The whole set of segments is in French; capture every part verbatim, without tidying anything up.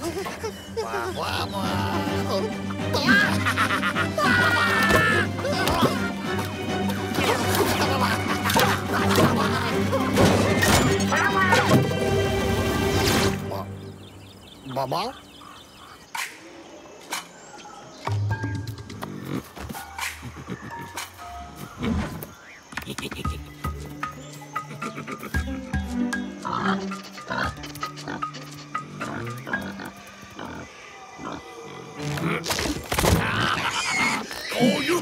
Baba? Oh, you!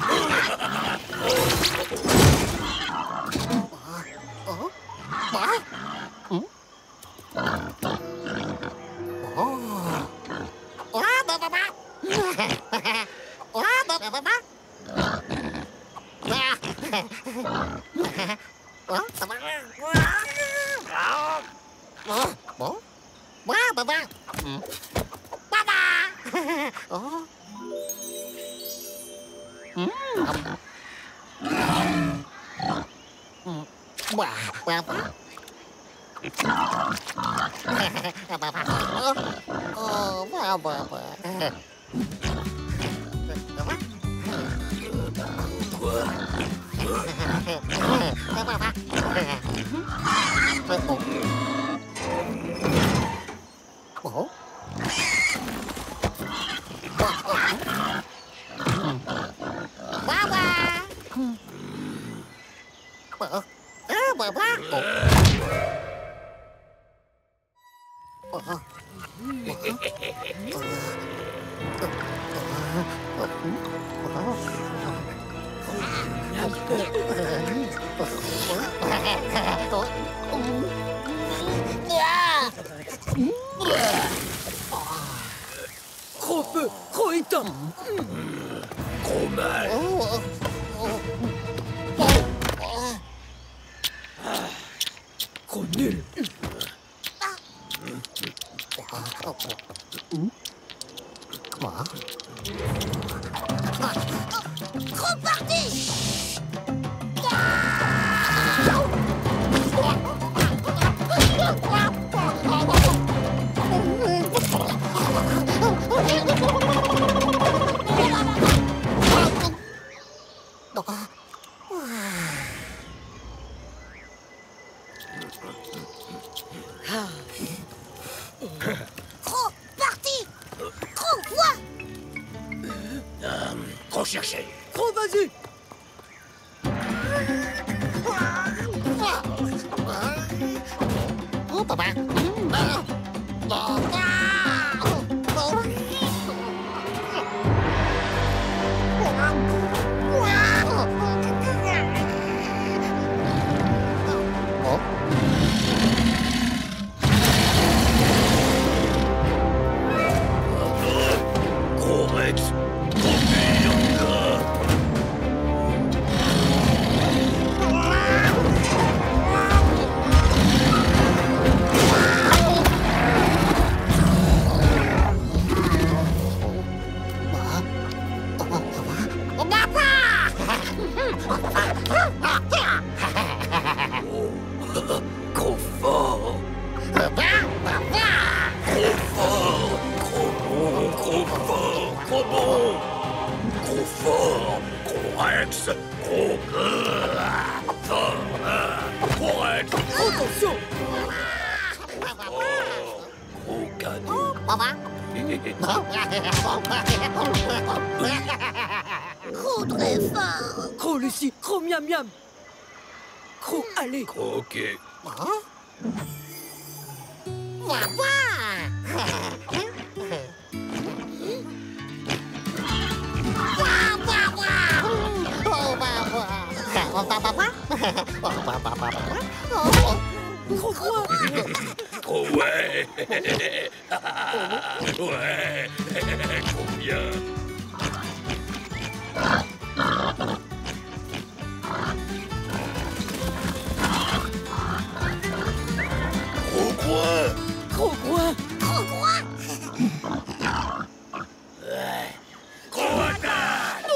Trop peu, trop éteint. Trop mal. Trop nul. Trop parti. Trop parti. Trop voix. Trop cherché. Trop vas-y. Oh, papa. Gros Rex. Trop pire. Trop fort. Trop fort. Trop bon. Trop fort. Trop bon. Trop fort. Gros Rex. Gros... Fort. Gros Rex. Attention. Gros canon. Trop très fort. Trop Lucie, trop miam miam. Trop allez. Croquet. Trop quoi. Trop ouais. Ouais. Trop bien. Trop quoi. Trop quoi. Trop quoi. Gros attaque.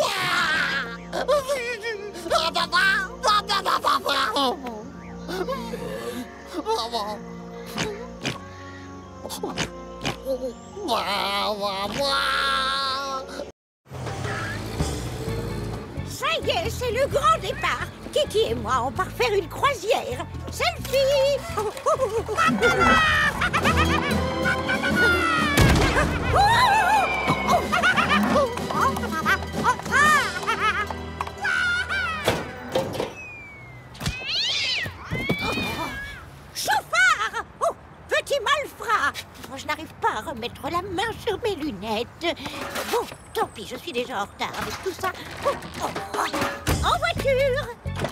Ça y est, c'est le grand départ. Kiki et moi, on part faire une croisière. Selfie. Chauffard! Oh, petit malfrat! Oh, je n'arrive pas à remettre la main sur mes lunettes. Bon, tant pis, je suis déjà en retard avec tout ça. Oh, oh, oh. En voiture!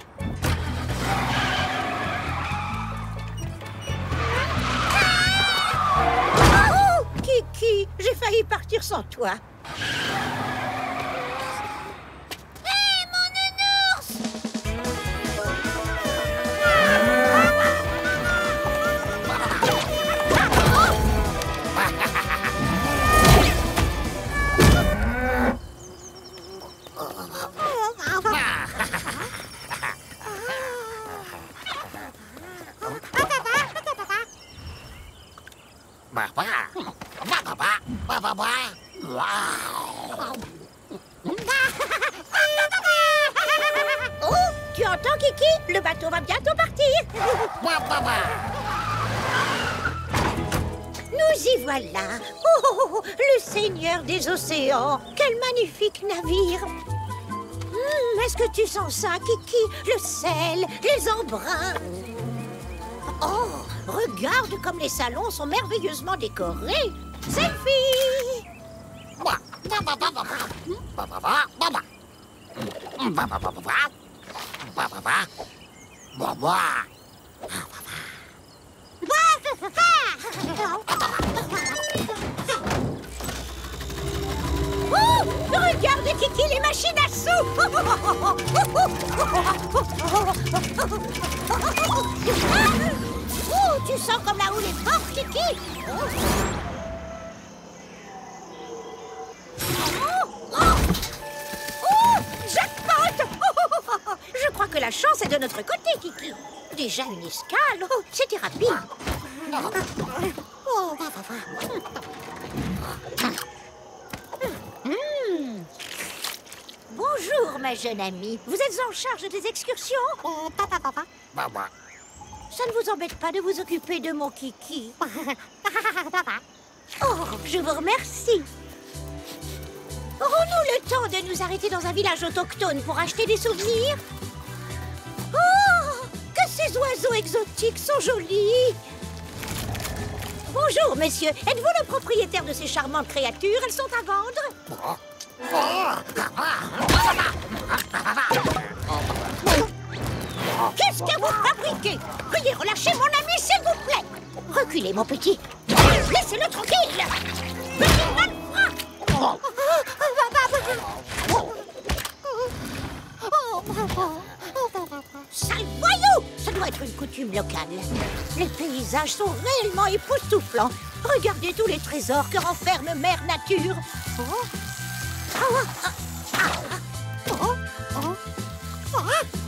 Oh, Kiki, j'ai failli partir sans toi. Oh, tu entends, Kiki? Le bateau va bientôt partir. Nous y voilà. Oh, oh, oh, le seigneur des océans. Quel magnifique navire. Hum, est-ce que tu sens ça, Kiki? Le sel, les embruns. Oh, regarde comme les salons sont merveilleusement décorés. Selfie! Oh, regarde, Kiki, les machines à sous! Oh, tu sens comme la houle est forte, Kiki! Oh, oh, oh, jackpot! Oh, je crois que la chance est de notre côté, Kiki. Déjà une escale, oh, c'était rapide. Oh. Mmh. Bonjour, ma jeune amie. Vous êtes en charge des excursions? Ça ne vous embête pas de vous occuper de mon Kiki? Oh, je vous remercie. Aurons-nous le temps de nous arrêter dans un village autochtone pour acheter des souvenirs? Oh, que ces oiseaux exotiques sont jolis! Bonjour, monsieur. Êtes-vous le propriétaire de ces charmantes créatures? Elles sont à vendre? Qu'est-ce que vous fabriquez? Veuillez relâcher mon ami, s'il vous plaît. Reculez, mon petit. Laissez-le tranquille. Petit malfrat. Sale voyou! Ça doit être une coutume locale. Les paysages sont réellement époustouflants. Regardez tous les trésors que renferme Mère Nature. Oh. Oh. Ah. Oh. Oh. Oh.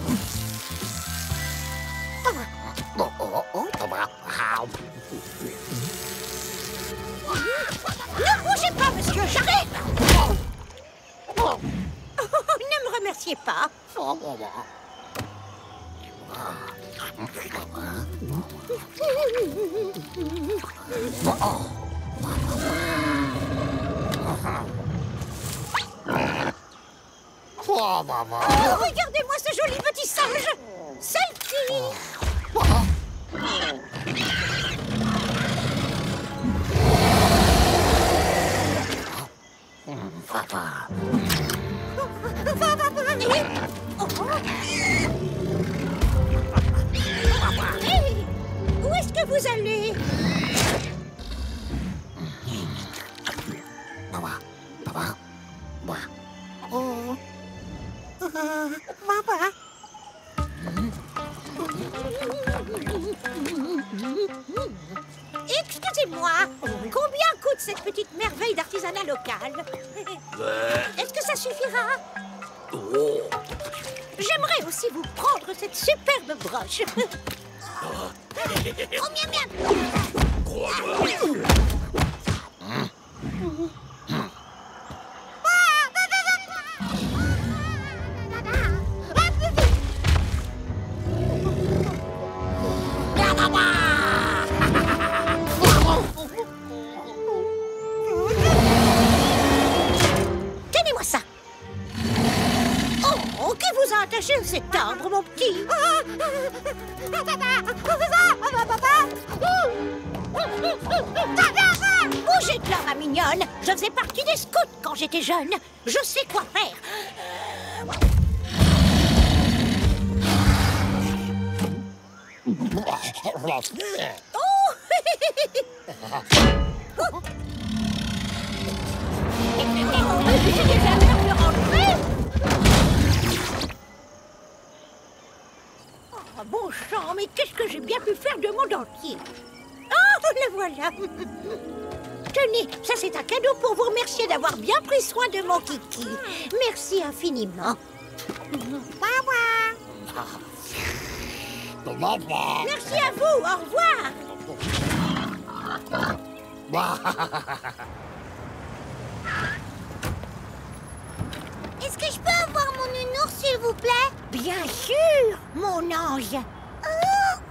Ne bougez pas, monsieur, j'arrive. Oh. Ne me remerciez pas. Oh, regardez-moi ce joli petit singe. Selfie. Hey, où est-ce que vous allez? Excusez-moi, combien coûte cette petite merveille d'artisanat local? Est-ce que ça suffira? Oh. J'aimerais aussi vous prendre cette superbe broche. Combien bien? Crois-moi. Bougez de là, ma mignonne. Je faisais partie des scouts quand j'étais jeune. Je sais quoi faire. Oh, bon sang, mais qu'est-ce que j'ai bien pu faire de mon dentier? Oh, le voilà. Tenez, ça c'est un cadeau pour vous remercier d'avoir bien pris soin de mon kiki. Merci infiniment. Merci à vous, au revoir. Est-ce que je peux avoir mon nounours, s'il vous plaît? Bien sûr, mon ange. Oh, oh.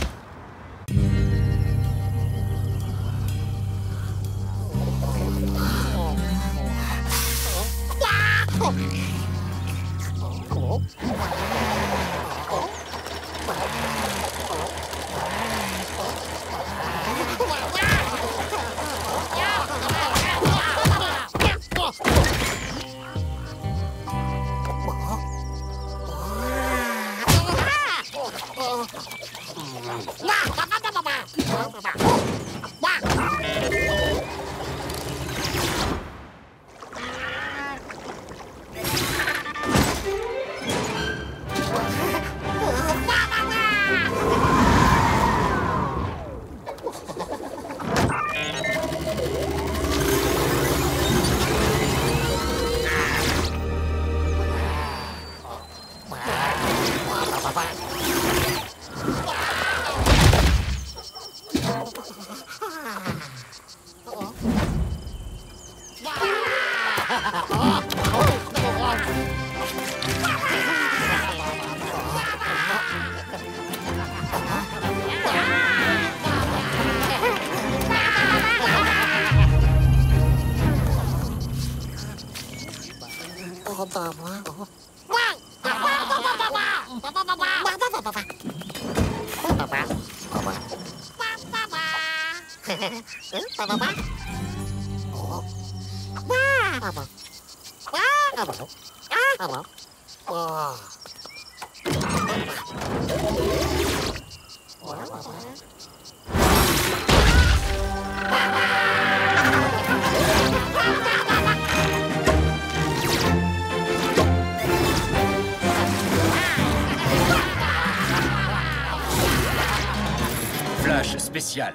Flash spécial.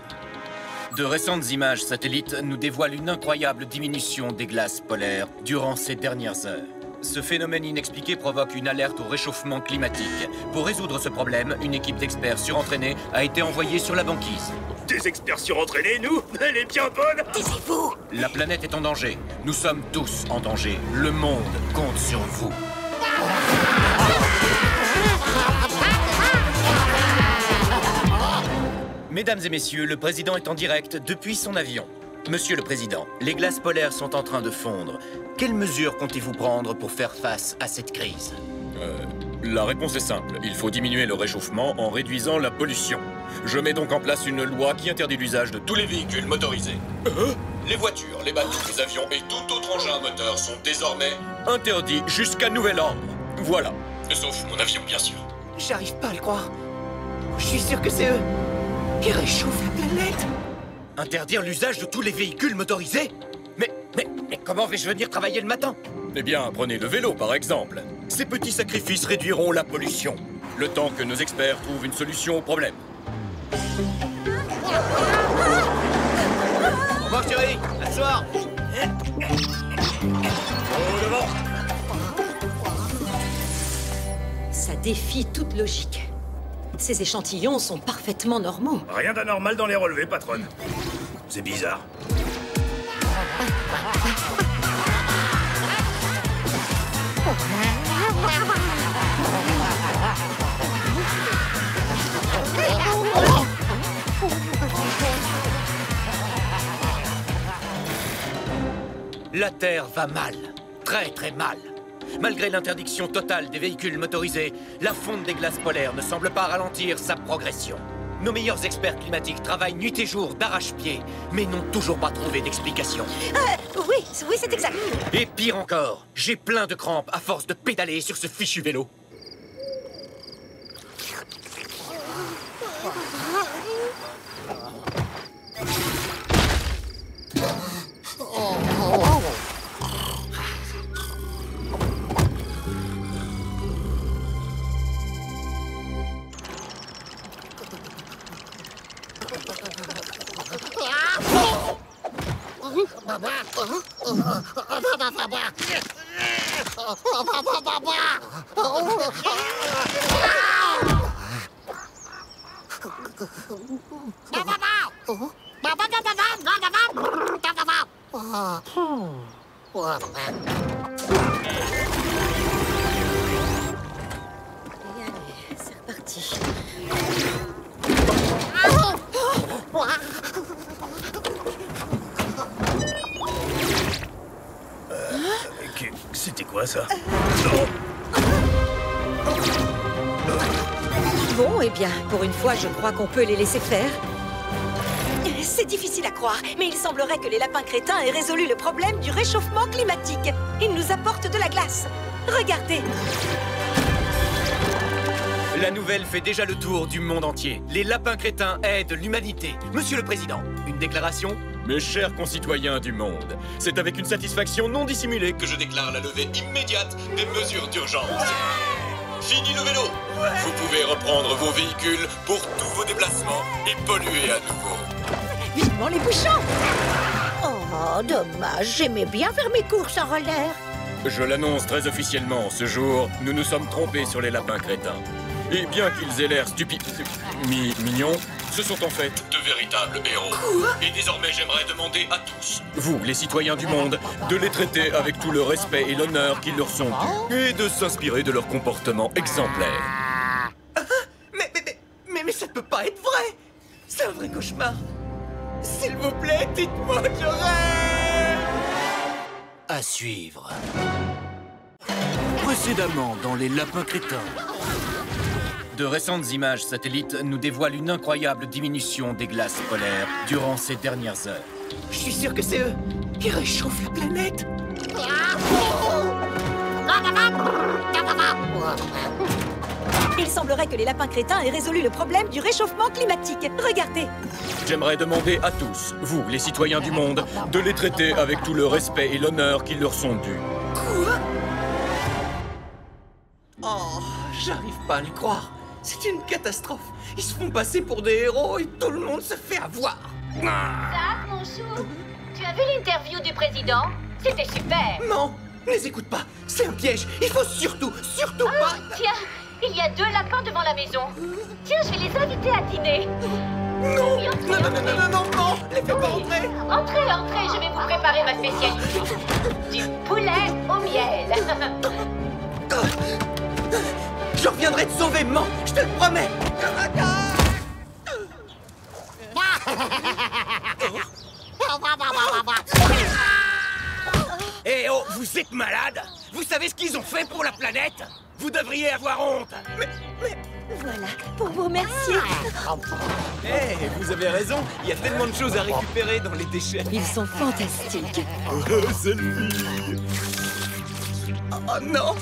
De récentes images satellites nous dévoilent une incroyable diminution des glaces polaires durant ces dernières heures. Ce phénomène inexpliqué provoque une alerte au réchauffement climatique. Pour résoudre ce problème, une équipe d'experts surentraînés a été envoyée sur la banquise. Des experts surentraînés, nous? Elle est bien bonne. Taisez-vous. La planète est en danger. Nous sommes tous en danger. Le monde compte sur vous. Mesdames et messieurs, le président est en direct depuis son avion. Monsieur le président, les glaces polaires sont en train de fondre. Quelles mesures comptez-vous prendre pour faire face à cette crise? Euh, la réponse est simple. Il faut diminuer le réchauffement en réduisant la pollution. Je mets donc en place une loi qui interdit l'usage de tous les véhicules motorisés. Euh les voitures, les bateaux, les avions et tout autre engin à moteur sont désormais interdits jusqu'à nouvel ordre. Voilà. Sauf mon avion, bien sûr. J'arrive pas à le croire. Je suis sûr que c'est eux qui réchauffent la planète. Interdire l'usage de tous les véhicules motorisés? Mais, mais, mais comment vais-je venir travailler le matin? Eh bien, prenez le vélo, par exemple. Ces petits sacrifices réduiront la pollution. Le temps que nos experts trouvent une solution au problème. Au revoir, chérie. À ce soir. Au devant. Ça défie toute logique. Ces échantillons sont parfaitement normaux. Rien d'anormal dans les relevés, patronne. C'est bizarre. La Terre va mal. Très très mal. Malgré l'interdiction totale des véhicules motorisés, la fonte des glaces polaires ne semble pas ralentir sa progression. Nos meilleurs experts climatiques travaillent nuit et jour, d'arrache-pied, mais n'ont toujours pas trouvé d'explication. Euh, oui, oui, c'est exact. Et pire encore, j'ai plein de crampes à force de pédaler sur ce fichu vélo. Et allez, c'est reparti. C'était quoi ça? Bon, eh bien, pour une fois, je crois qu'on peut les laisser faire. C'est difficile à croire, mais il semblerait que les lapins crétins aient résolu le problème du réchauffement climatique. Ils nous apportent de la glace. Regardez. La nouvelle fait déjà le tour du monde entier. Les lapins crétins aident l'humanité. Monsieur le Président, une déclaration? Mes chers concitoyens du monde, c'est avec une satisfaction non dissimulée que je déclare la levée immédiate des mesures d'urgence. Fini le vélo. Vous pouvez reprendre vos véhicules pour tous vos déplacements et polluer à nouveau. Vivement les bouchons! Oh, dommage, j'aimais bien faire mes courses en roller. Je l'annonce très officiellement, ce jour, nous nous sommes trompés sur les lapins crétins. Et bien qu'ils aient l'air stupides, mi mignons, ce sont en fait de véritables héros. Et désormais, j'aimerais demander à tous, vous, les citoyens du monde, de les traiter avec tout le respect et l'honneur qui leur sont dus, et de s'inspirer de leur comportement exemplaire. Mais, mais, mais, mais, mais ça peut pas être vrai! C'est un vrai cauchemar! S'il vous plaît, dites-moi que je rêve! À suivre. Précédemment dans les lapins crétins. De récentes images satellites nous dévoilent une incroyable diminution des glaces polaires durant ces dernières heures. Je suis sûr que c'est eux qui réchauffent la planète. Il semblerait que les lapins crétins aient résolu le problème du réchauffement climatique. Regardez. J'aimerais demander à tous, vous, les citoyens du monde, de les traiter avec tout le respect et l'honneur qui leur sont dus. Quoi? Oh, j'arrive pas à le croire. C'est une catastrophe. Ils se font passer pour des héros et tout le monde se fait avoir. Zach, mon chou, tu as vu l'interview du président? C'était super. Non, ne les écoute pas. C'est un piège. Il faut surtout, surtout Oh, pas... tiens, il y a deux lapins devant la maison. Tiens, je vais les inviter à dîner. Non, Oui, entrez, non, non, non, entrez. non, non, non, les fais pas Oui. entrer. Entrez, entrez, je vais vous préparer ma spécialité. Du poulet au miel. Je reviendrai te sauver, maman, je te le promets. Eh oh, vous êtes malade? Vous savez ce qu'ils ont fait pour la planète? Vous devriez avoir honte. Mais, mais... Voilà, pour vous remercier. Eh, vous avez raison, il y a tellement de choses à récupérer dans les déchets. Ils sont fantastiques. Oh non!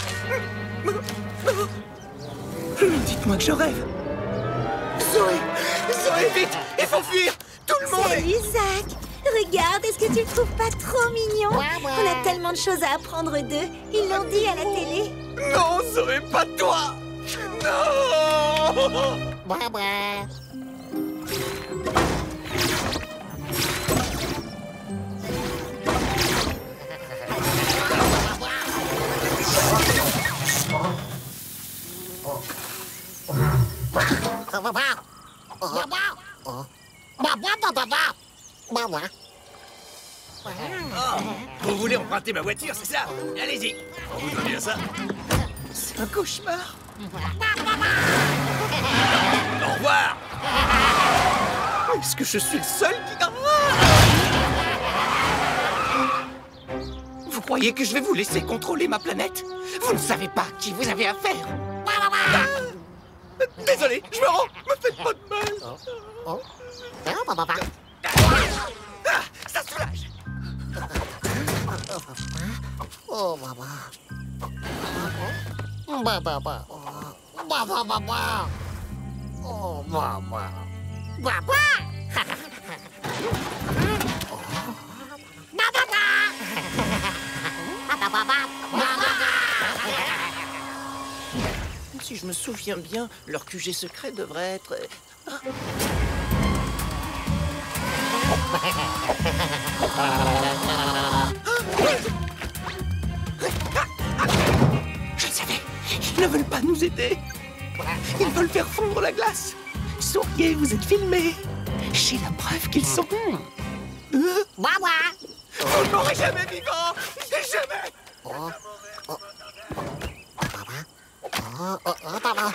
Dites-moi que je rêve. Zoé! Zoé, vite! Il faut fuir! Tout le monde est... Salut, Zach. Regarde, est-ce que tu le trouves pas trop mignon? On a tellement de choses à apprendre d'eux. Ils l'ont dit à la télé. Non, Zoé, pas toi! Non! Vous voulez emprunter ma voiture, c'est ça? Allez-y! On vous doit bien ça. C'est un cauchemar. Au revoir! Est-ce que je suis le seul qui... Vous croyez que je vais vous laisser contrôler ma planète? Vous ne savez pas à qui vous avez affaire. Désolé, je me rends. Me faites pas de mal. Oh. Oh, papa. Ah, ça soulage. Oh, papa. Papa, papa. Papa, papa. Oh, papa. Papa. Si je me souviens bien, leur Q G secret devrait être... Ah. Je le savais, ils ne veulent pas nous aider. Ils veulent faire fondre la glace. Souriez, vous êtes filmés. J'ai la preuve qu'ils sont... Euh... Vous ne m'aurez jamais vivant. Jamais. Oh, oh. Papa. Oh, oh, oh, papa.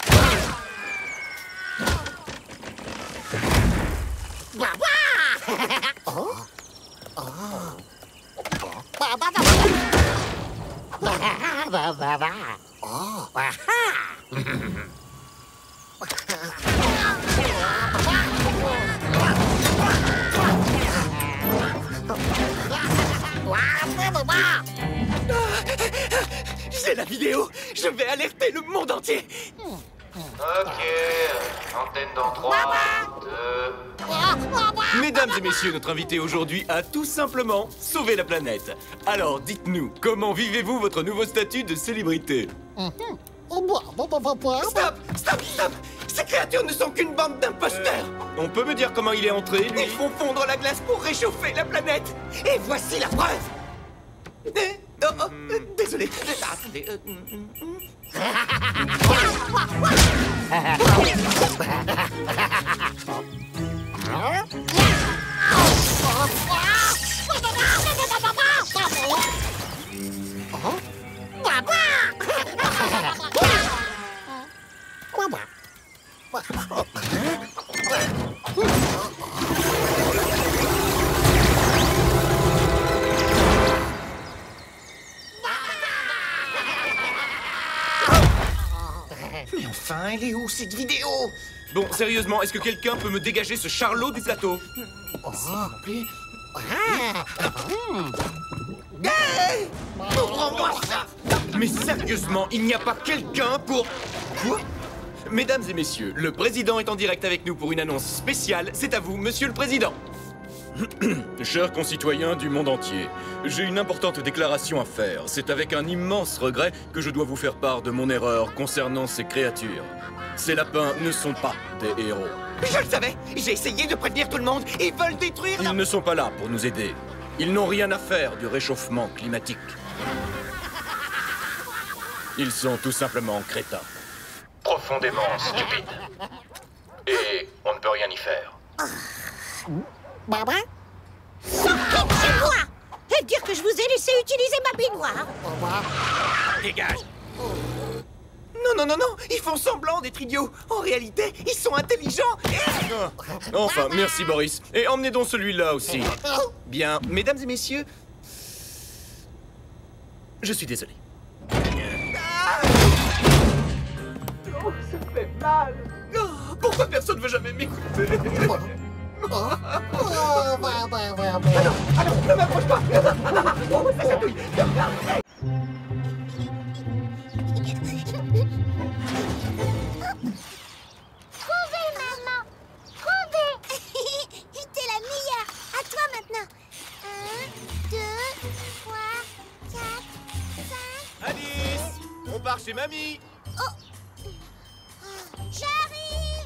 Papa. Oh. Oh. Papa, papa. Papa, papa. Oh. J'ai la vidéo. Je vais alerter le monde entier. Ok, antenne dans trois, deux... Mesdames et messieurs, notre invité aujourd'hui a tout simplement sauvé la planète. Alors, dites-nous, comment vivez-vous votre nouveau statut de célébrité? Stop! Stop! Stop! Ces créatures ne sont qu'une bande d'imposteurs! On peut me dire comment il est entré, lui? Ils font fondre la glace pour réchauffer la planète! Et voici la preuve! Eh, oh, oh, euh, désolé. Ah, attendez. Euh, Mais enfin, elle est où cette vidéo? Bon, sérieusement, est-ce que quelqu'un peut me dégager ce charlot du plateau? Oh, s'il vous plaît. Hey! Ouvre-moi ça! Mais sérieusement, il n'y a pas quelqu'un pour... Quoi? Mesdames et messieurs, le président est en direct avec nous pour une annonce spéciale. C'est à vous, monsieur le président. Chers concitoyens du monde entier, j'ai une importante déclaration à faire. C'est avec un immense regret que je dois vous faire part de mon erreur concernant ces créatures. Ces lapins ne sont pas des héros. Je le savais! J'ai essayé de prévenir tout le monde. Ils veulent détruire... Ils ne sont pas là pour nous aider. Ils n'ont rien à faire du réchauffement climatique. Ils sont tout simplement crétins. Profondément stupides. Et on ne peut rien y faire. Papa. Sortez de chez moi! Et dire que je vous ai laissé utiliser ma baignoire. Dégage! Non, non, non, non! Ils font semblant d'être idiots! En réalité, ils sont intelligents! Et... Enfin, merci Boris. Et emmenez donc celui-là aussi. Bien, mesdames et messieurs... Je suis désolé. Oh, ça fait mal! Oh, pourquoi personne ne veut jamais m'écouter? Oh, papa, papa. Alors, ne m'approche pas! Oh, ça chatouille! Trouvez, maman! Trouvez! T'es la meilleure! À toi maintenant! Un, deux, trois, quatre, cinq... Alice! On part chez mamie! Oh! J'arrive!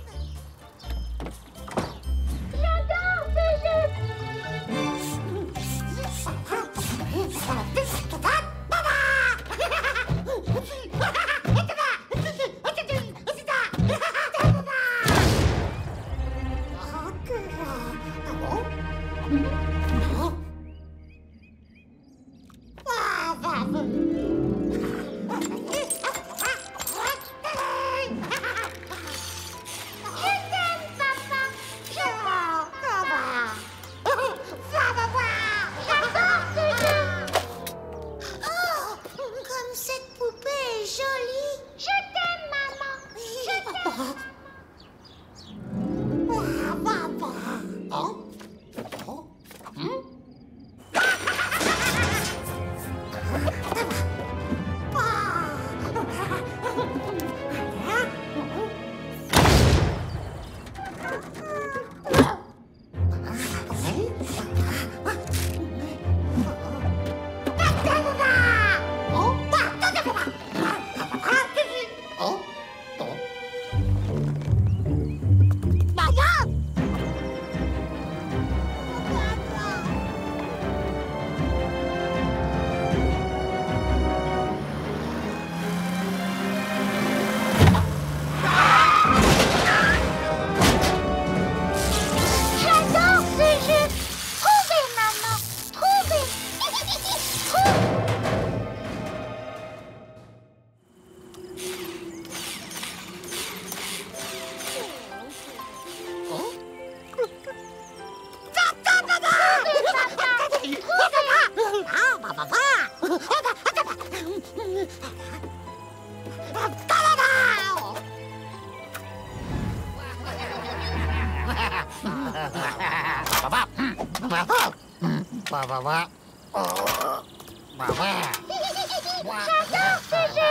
J'adore ce jeu.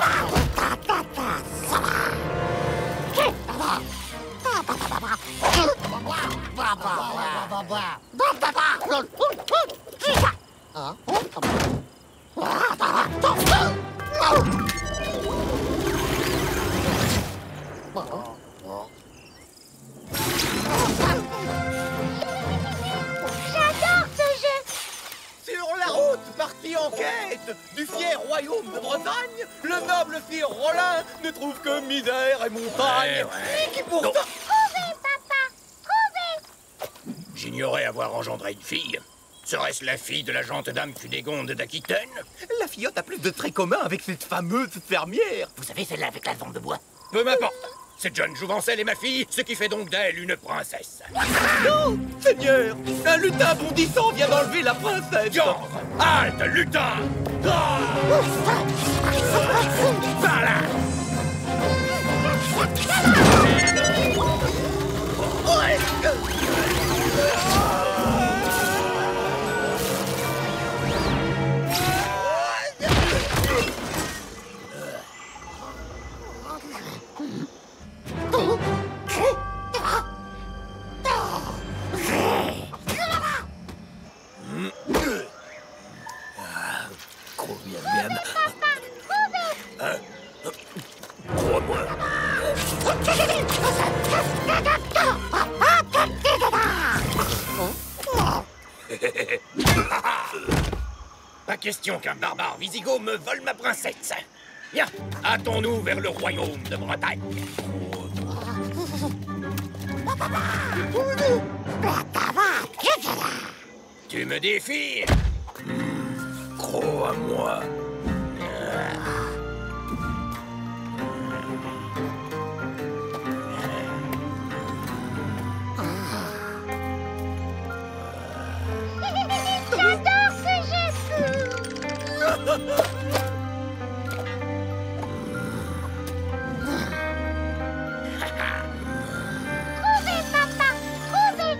J'adore ce jeu. Sur la route, parti en quête du fier royaume de Bretagne, le noble sire Rollin ne trouve que misère et montagne. Ouais, ouais. Et qui pourtant... Trouvez, papa. Trouvez. J'ignorais avoir engendré une fille. Serait-ce la fille de la gente dame Cunégonde d'Aquitaine? La filleotte a plus de traits communs avec cette fameuse fermière. Vous savez, celle-là avec la vente de bois. Peu m'importe. Cette jeune jouvencelle est ma fille, ce qui fait donc d'elle une princesse. Non, Seigneur, un lutin bondissant vient d'enlever la princesse. Diantre! Halte, lutin! Ah! Par là! Crois-moi. Pas question qu'un barbare wisigoth me vole ma princesse. Bien, hâtons-nous vers le royaume de Bretagne. Tu me défies? Crois à moi. J'adore ce jeu. Trouvez, papa. Trouvez.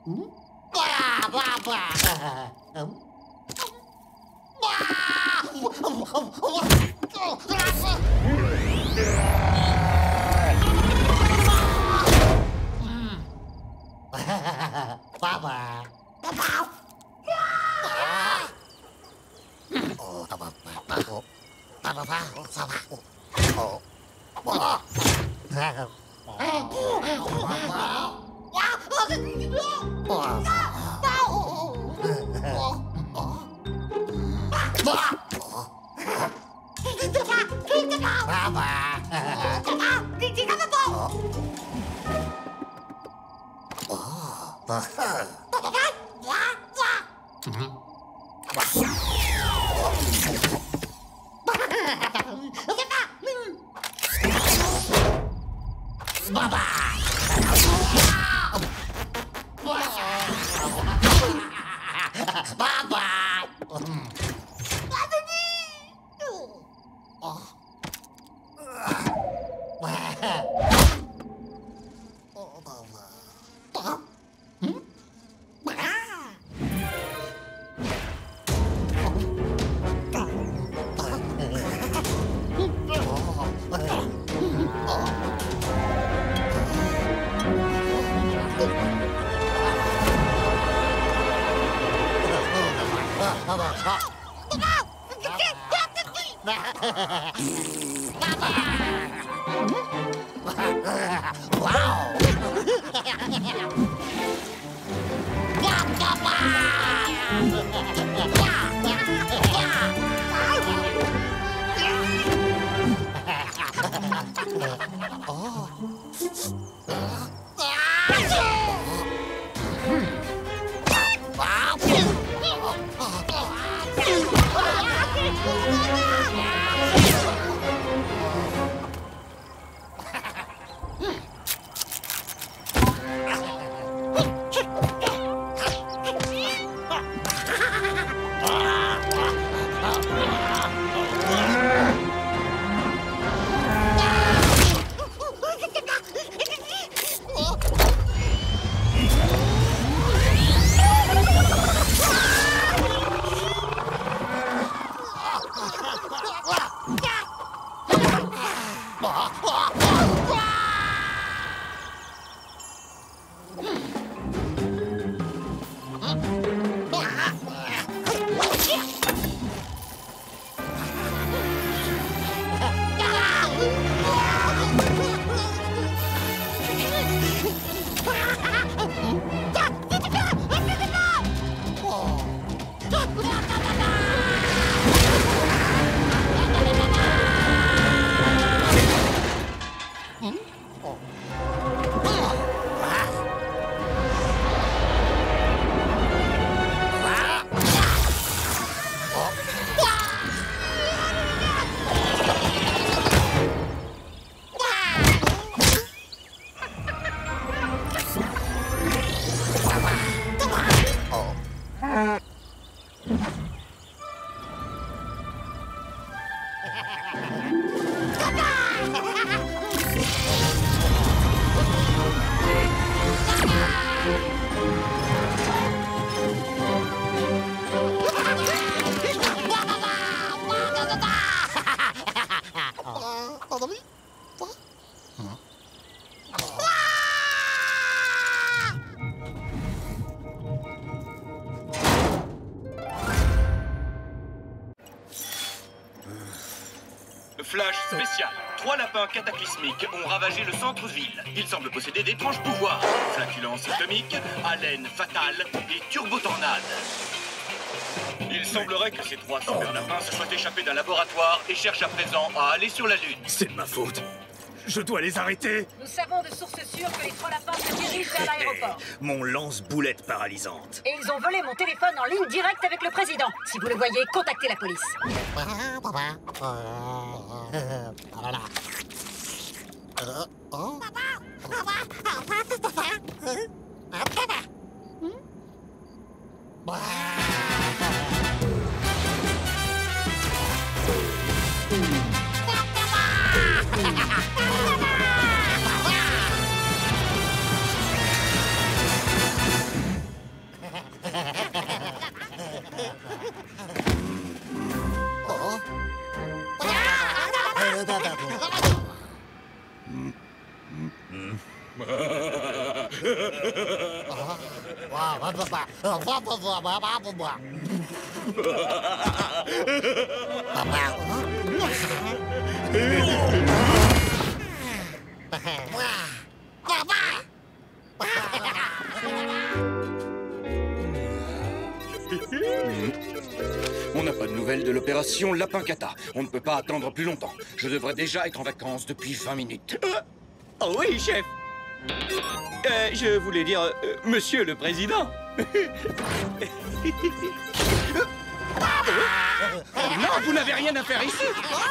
Flash spécial. Trois lapins cataclysmiques ont ravagé le centre-ville. Ils semblent posséder d'étranges pouvoirs. Flatulence atomique, haleine fatale et turbotornade. Il semblerait que ces trois super lapins se soient échappés d'un laboratoire et cherchent à présent à aller sur la Lune. C'est de ma faute. Je dois les arrêter. Nous savons de sources sûres que les trois lapins se dirigent vers l'aéroport. Mon lance-boulette paralysante. Et ils ont volé mon téléphone en ligne directe avec le président. Si vous le voyez, contactez la police. On n'a pas de nouvelles de l'opération Lapin Kata. On ne peut pas attendre plus longtemps. Je devrais déjà être en vacances depuis vingt minutes. Euh, oh oui, chef. Euh, je voulais dire, euh, monsieur le président. Non, vous n'avez rien à faire ici.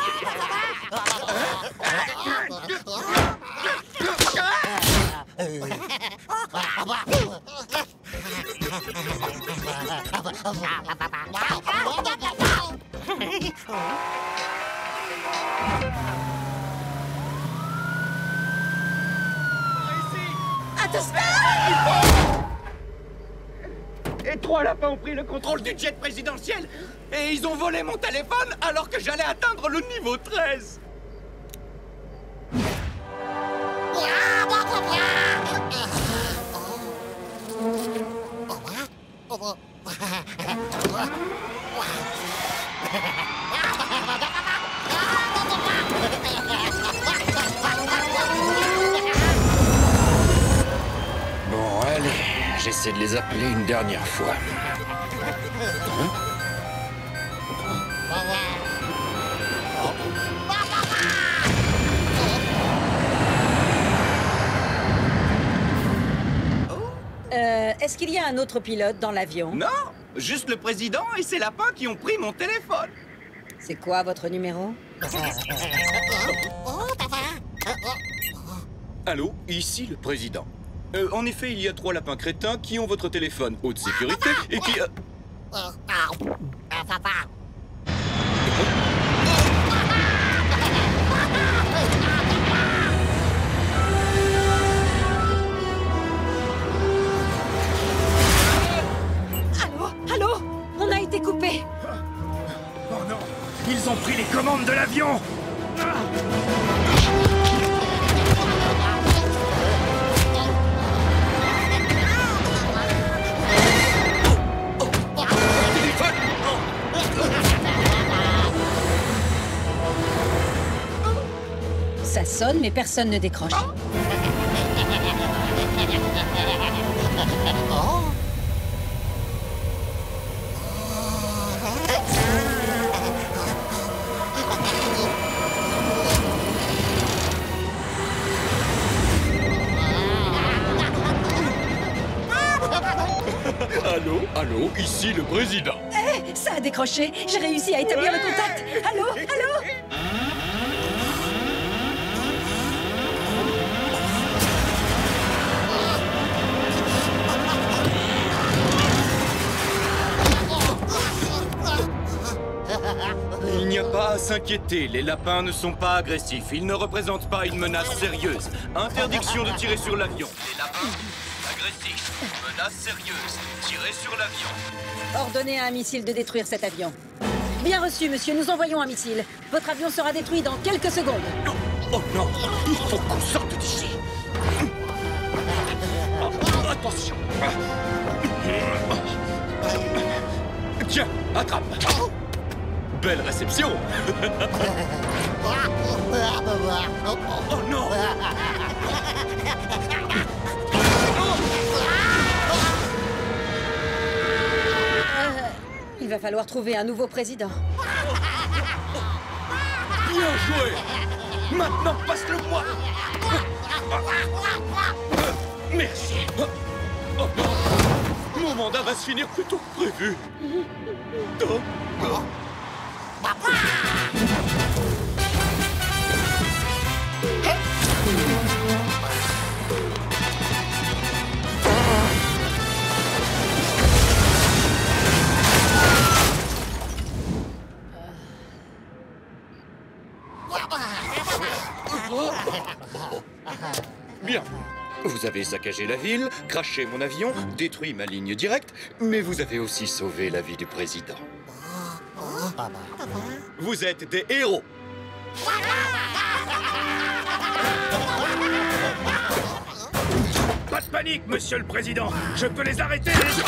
Et trois lapins ont pris le contrôle du jet présidentiel et ils ont volé mon téléphone alors que j'allais atteindre le niveau treize. Bon, allez, j'essaie de les appeler une dernière fois. Hein? Euh, est-ce qu'il y a un autre pilote dans l'avion? Non, juste le président et ses lapins qui ont pris mon téléphone. C'est quoi votre numéro? Allô, ici le président. Euh, en effet, il y a trois lapins crétins qui ont votre téléphone haute sécurité et qui... euh, Allô? Allô? On a été coupé. Oh non! Ils ont pris les commandes de l'avion! Ça sonne, mais personne ne décroche. Allô, allô, ici le président. Eh, ça a décroché. J'ai réussi à établir le contact. Allô? Allô? Il n'y a pas à s'inquiéter, les lapins ne sont pas agressifs. Ils ne représentent pas une menace sérieuse. Interdiction de tirer sur l'avion. Les lapins agressifs, menace sérieuse. Tirer sur l'avion. Ordonnez à un missile de détruire cet avion. Bien reçu, monsieur. Nous envoyons un missile. Votre avion sera détruit dans quelques secondes. Non. Oh non, il faut qu'on sorte d'ici. Attention. Tiens, attrape. Belle réception. Oh non. Euh, il va falloir trouver un nouveau président. Bien joué. Maintenant, passe-le-moi. Merci. Oh non. Mon mandat va se finir plus tôt que prévu. Oh. Oh. Bien. Vous avez saccagé la ville, craché mon avion, détruit ma ligne directe, mais vous avez aussi sauvé la vie du président. Vous êtes des héros. panique, monsieur le président. Je peux les arrêter.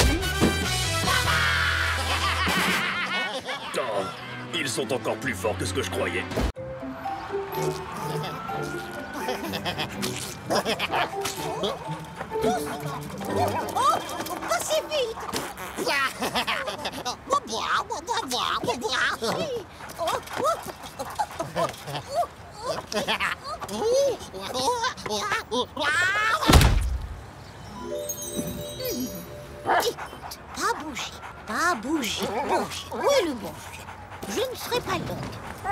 Oh, ils sont encore plus forts que ce que je croyais. Oh, pas si vite. Écoute, pas bouger, pas bouger, bouger. Où est le bouger? Je ne serai pas longue.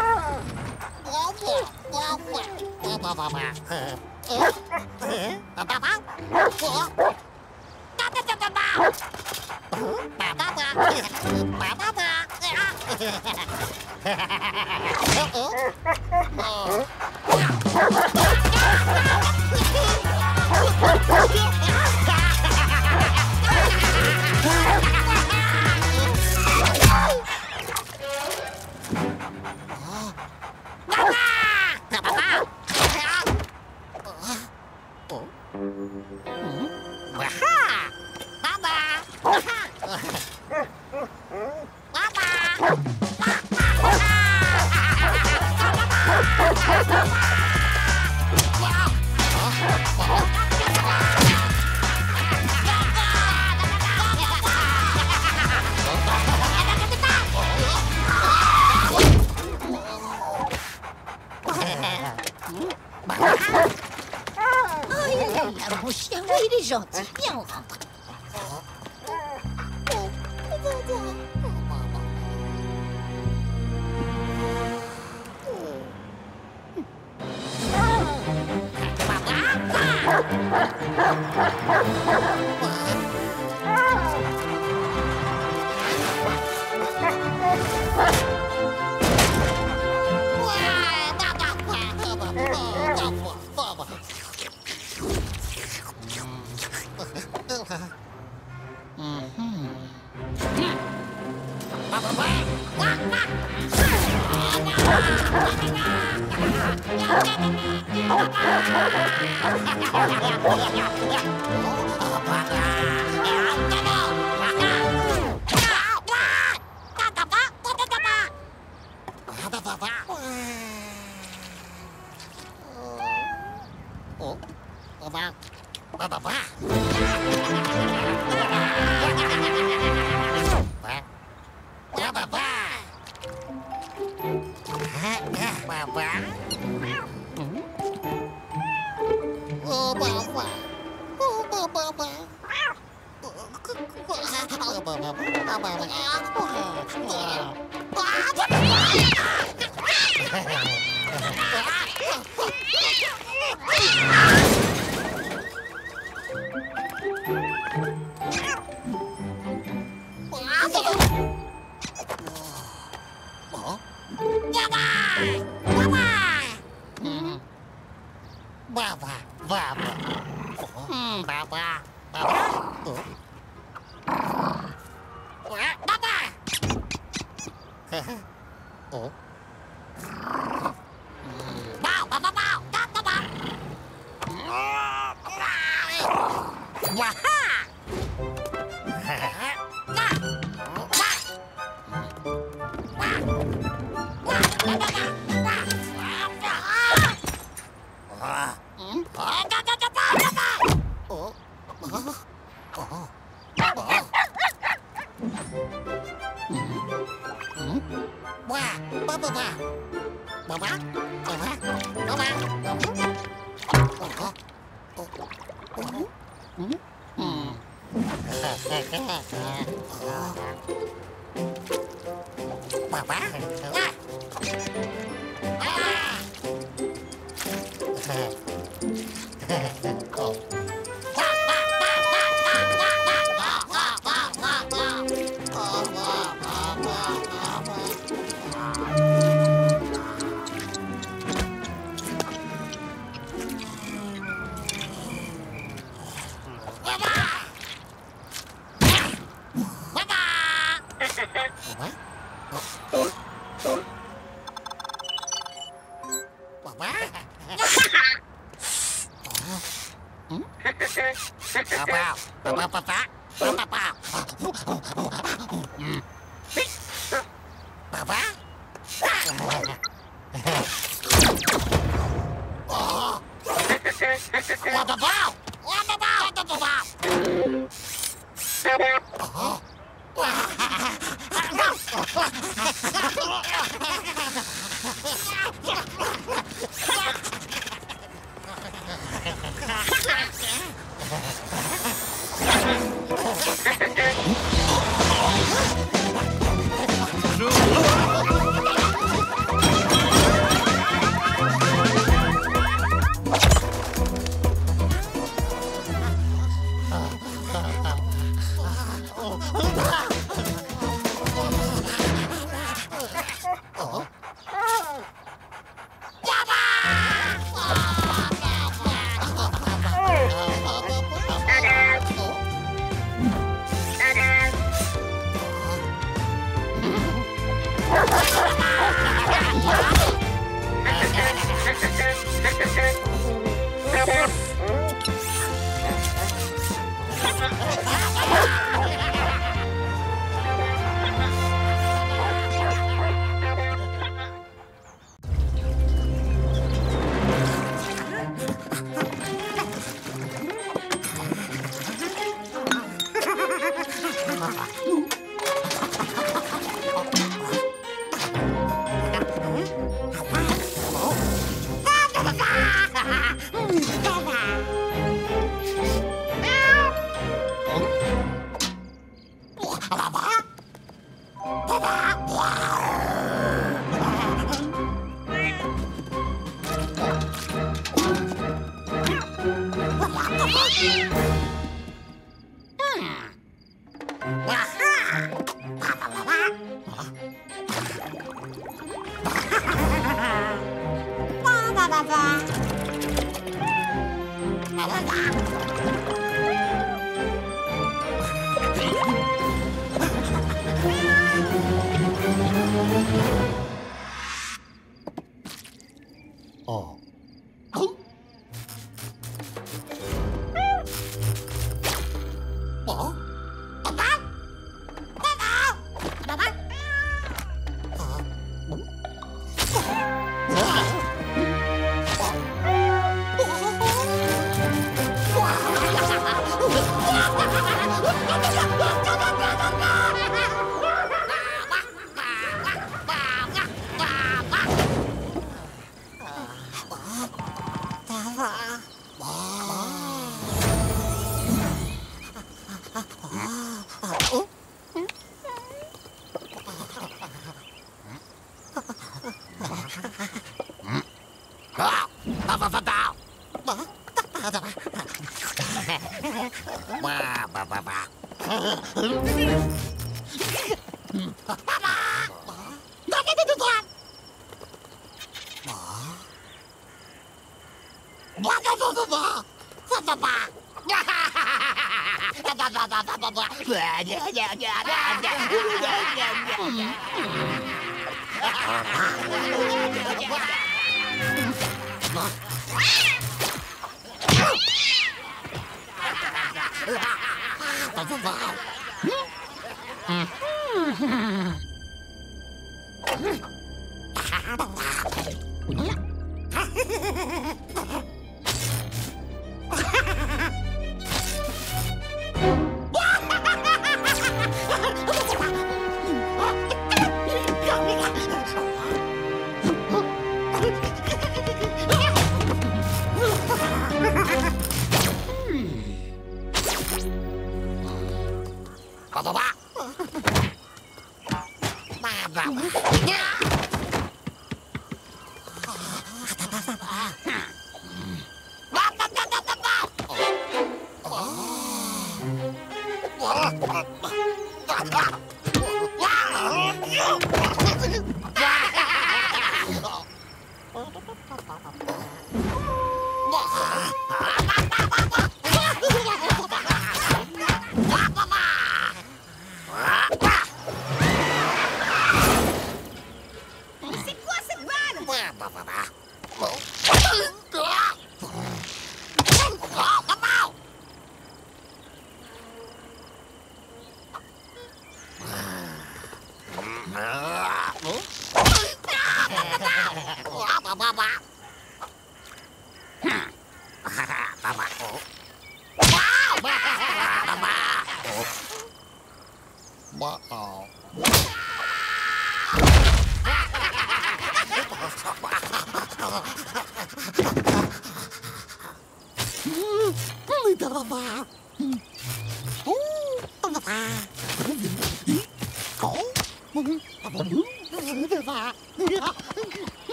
Mon chien, oui, il est gentil. Viens, on rentre. Hmm?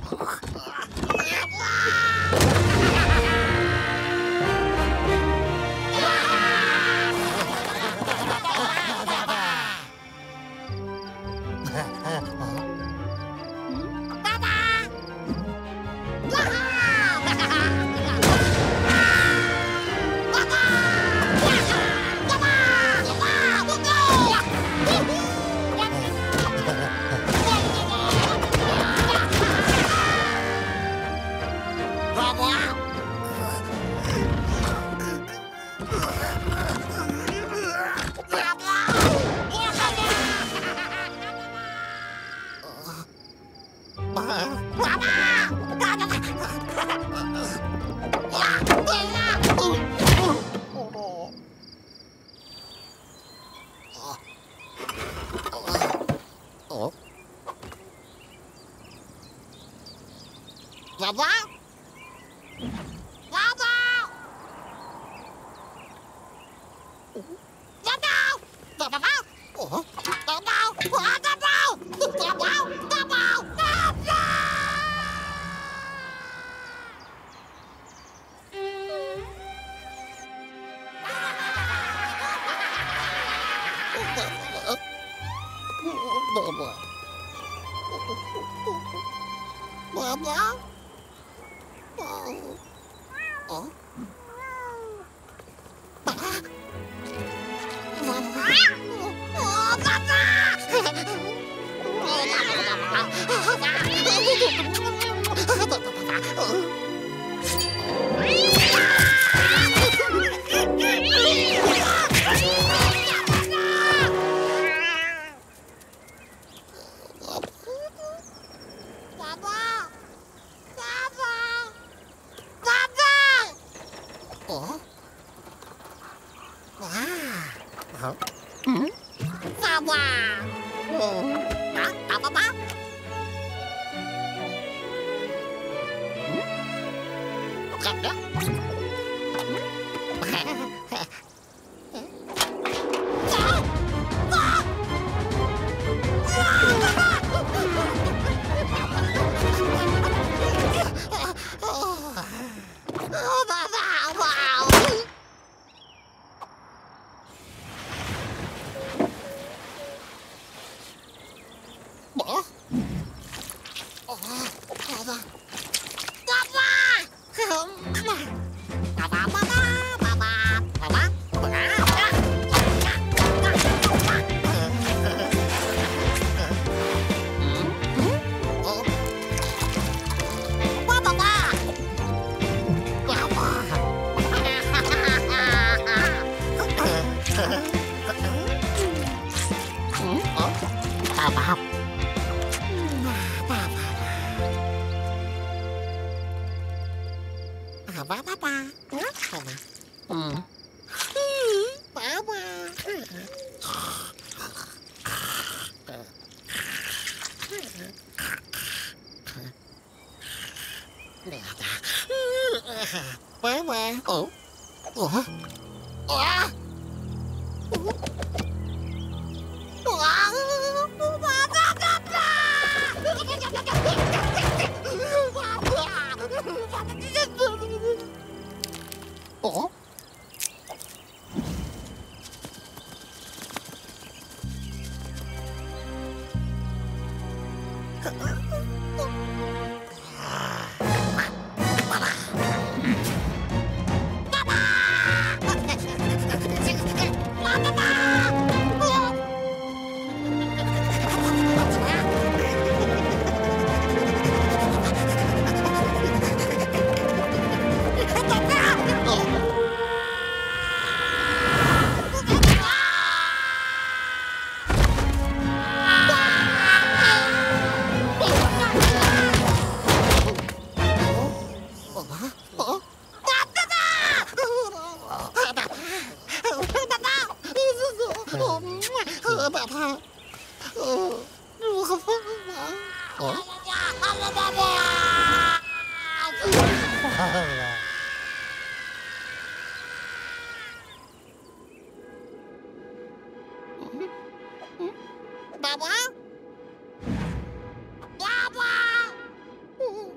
Baba? Baba?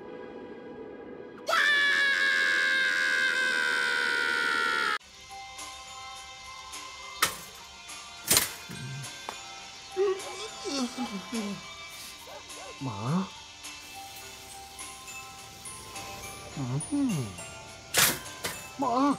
Mở. Mở.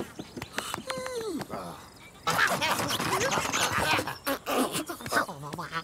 Wow.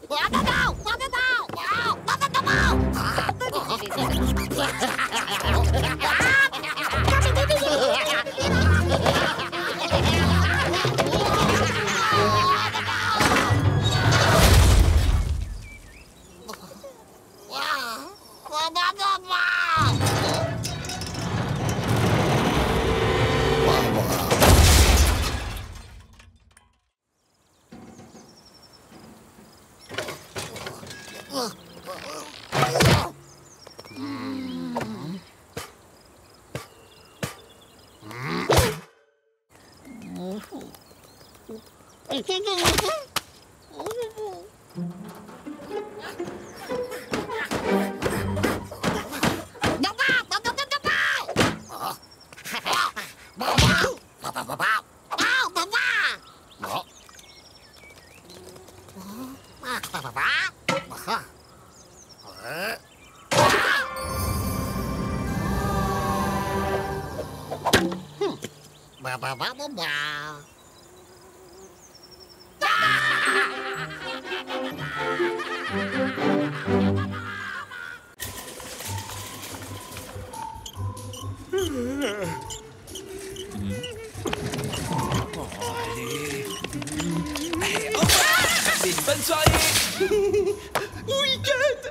C'est une bonne soirée. Week-end.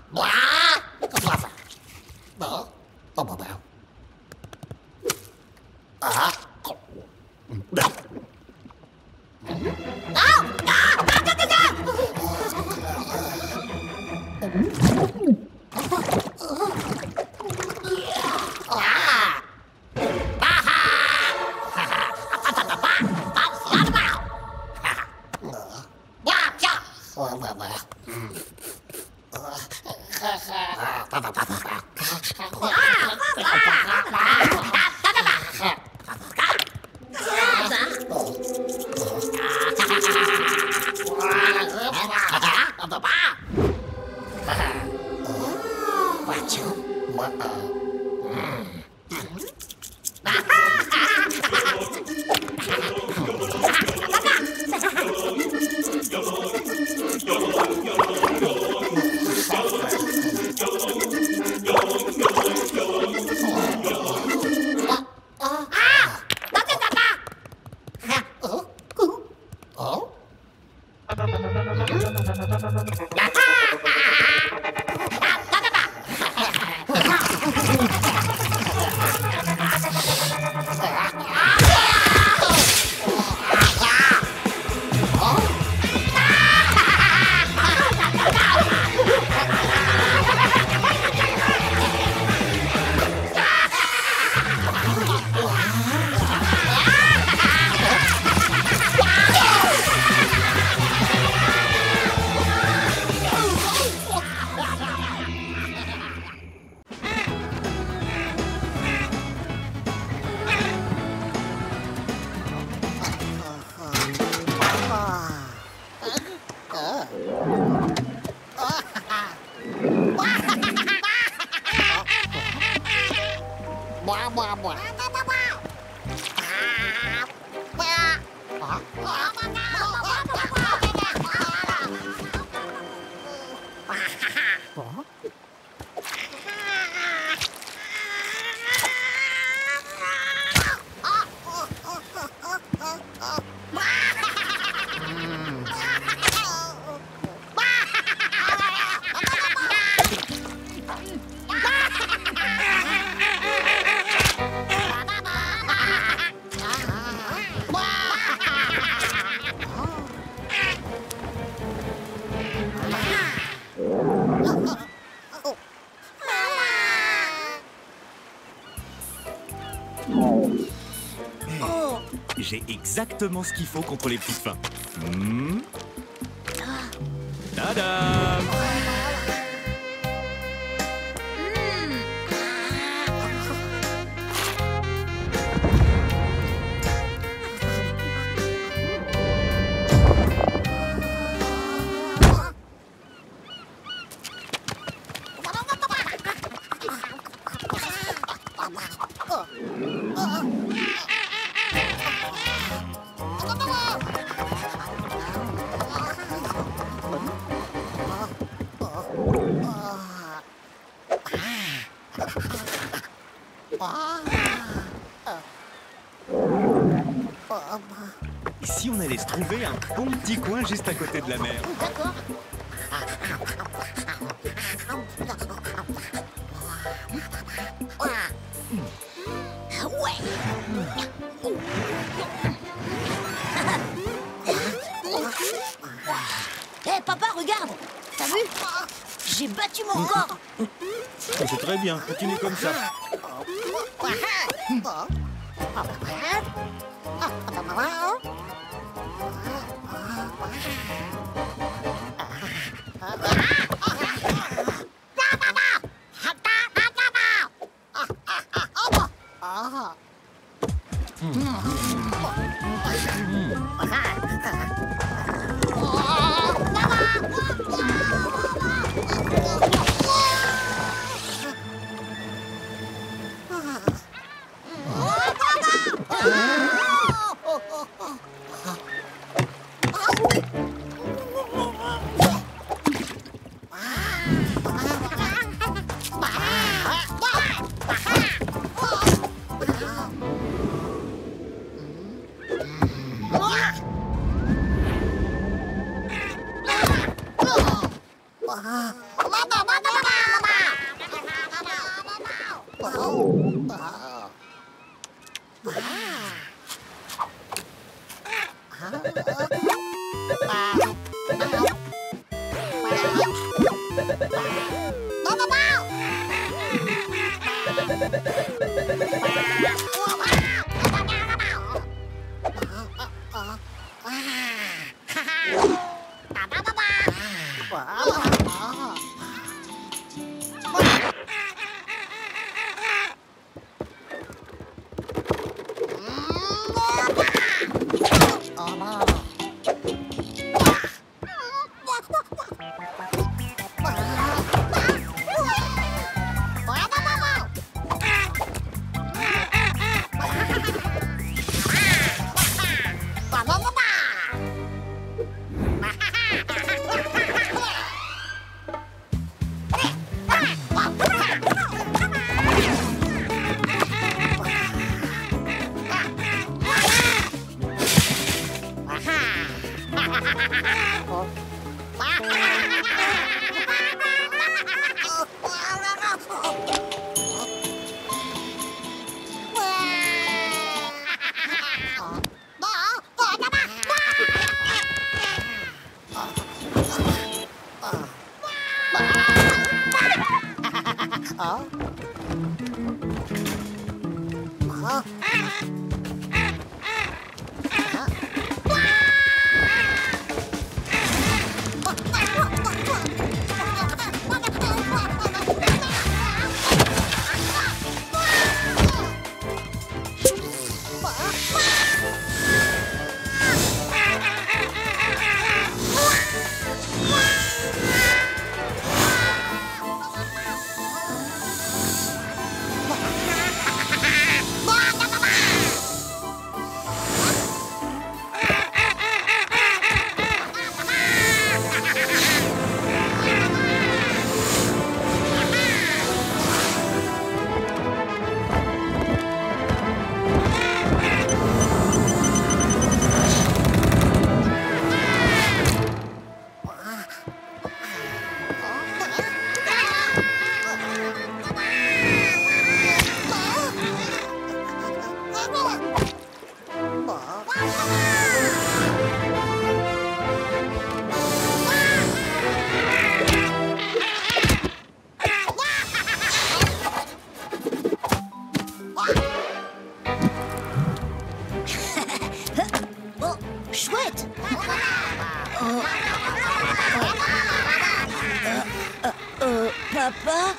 J'ai exactement ce qu'il faut contre les petites fins. Mmh. Tadam! Si on allait se trouver un bon petit coin juste à côté de la mer. D'accord. Ouais. Hé, hey, papa, regarde. T'as vu? J'ai battu mon corps. C'est très bien, continue comme ça. Papa?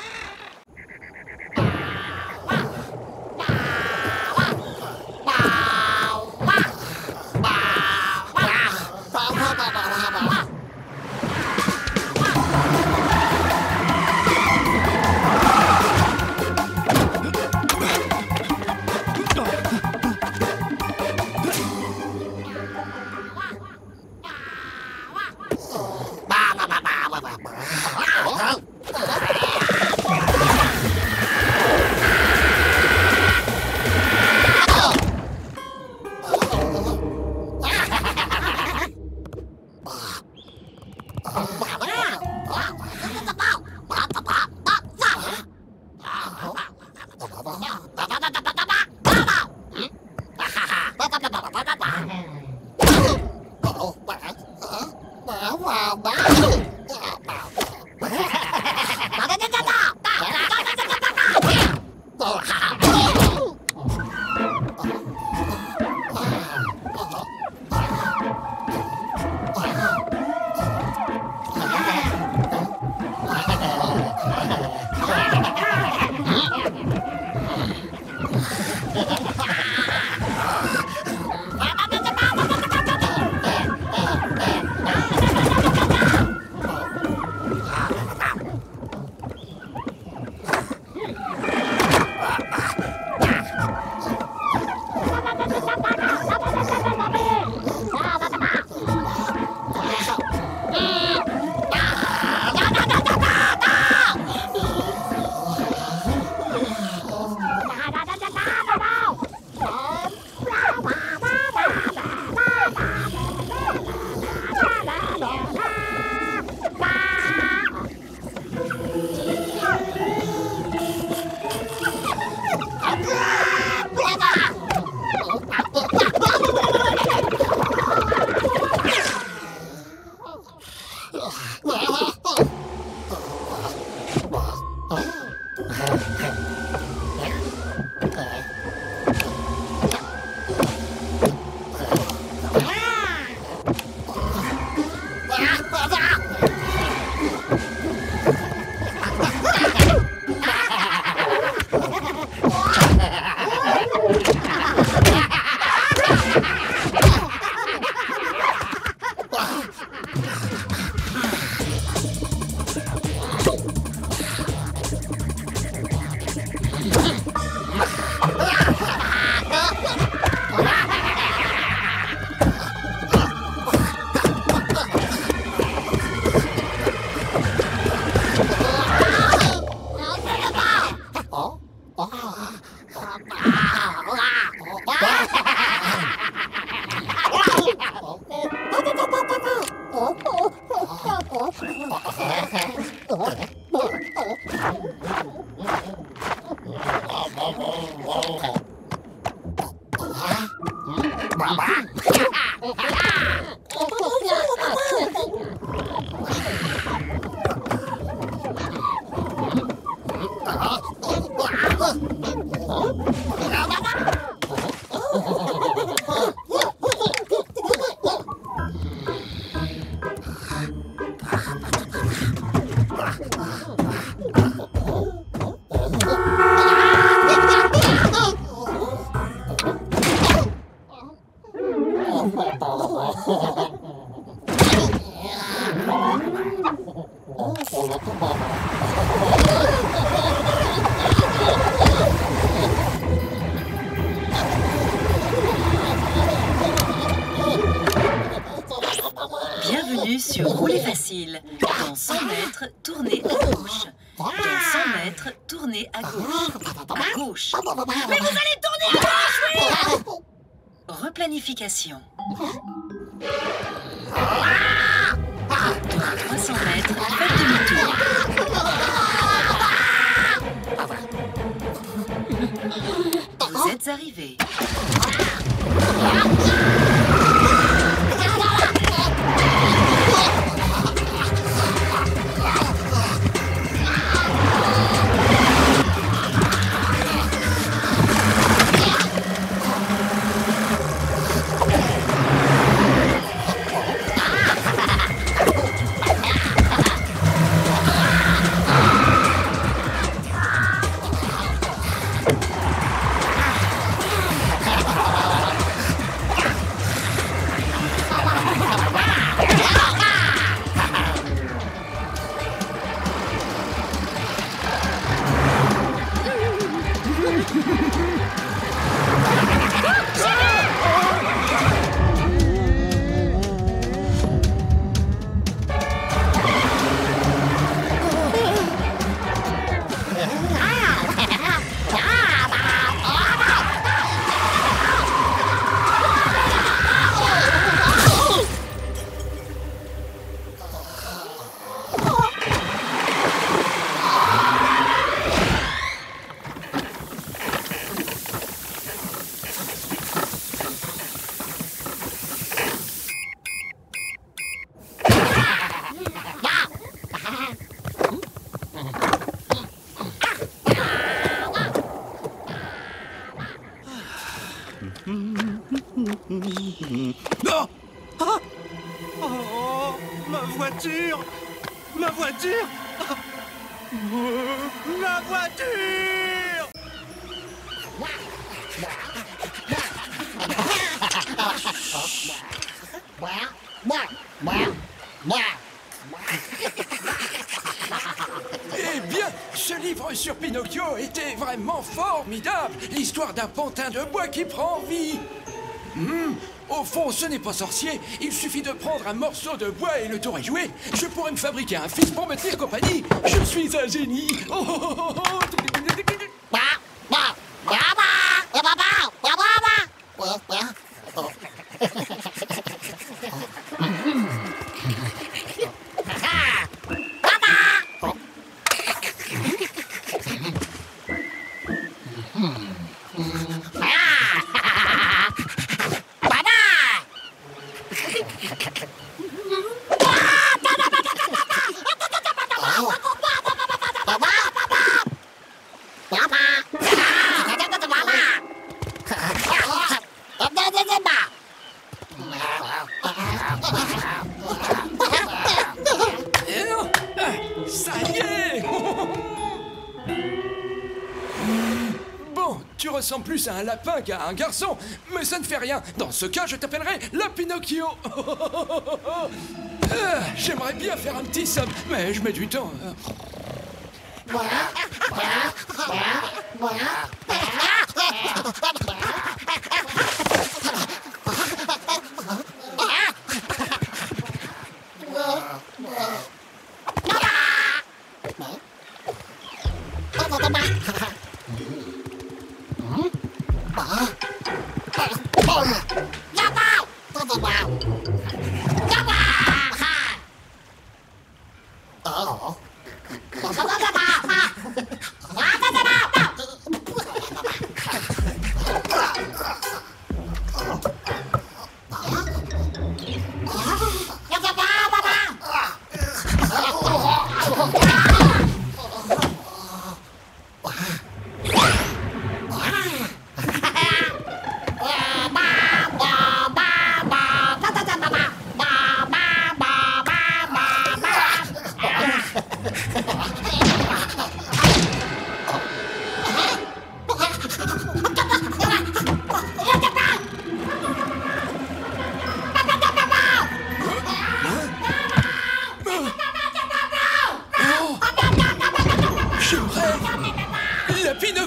Bienvenue sur Rouler Facile. Dans cent mètres, tournez à gauche. Dans cent mètres, tournez à gauche. À gauche. Mais vous allez tourner à gauche, oui! Replanification. Dans trois cents mètres, faites demi-tour. Vous êtes arrivé. Non! Ah! Oh, ma voiture! Ma voiture! Ah! Oh, ma voiture! Eh bien, ce livre sur Pinocchio était vraiment formidable. L'histoire d'un pantin de bois qui prend vie. Mmh. Au fond, ce n'est pas sorcier. Il suffit de prendre un morceau de bois et le tour est joué. Je pourrais me fabriquer un fils pour me tenir compagnie. Je suis un génie. Oh, oh, oh, oh. Ça y est. Bon, tu ressembles plus à un lapin qu'à un garçon, mais ça ne fait rien. Dans ce cas, je t'appellerai la Pinocchio. Ah, j'aimerais bien faire un petit somme, mais je mets du temps.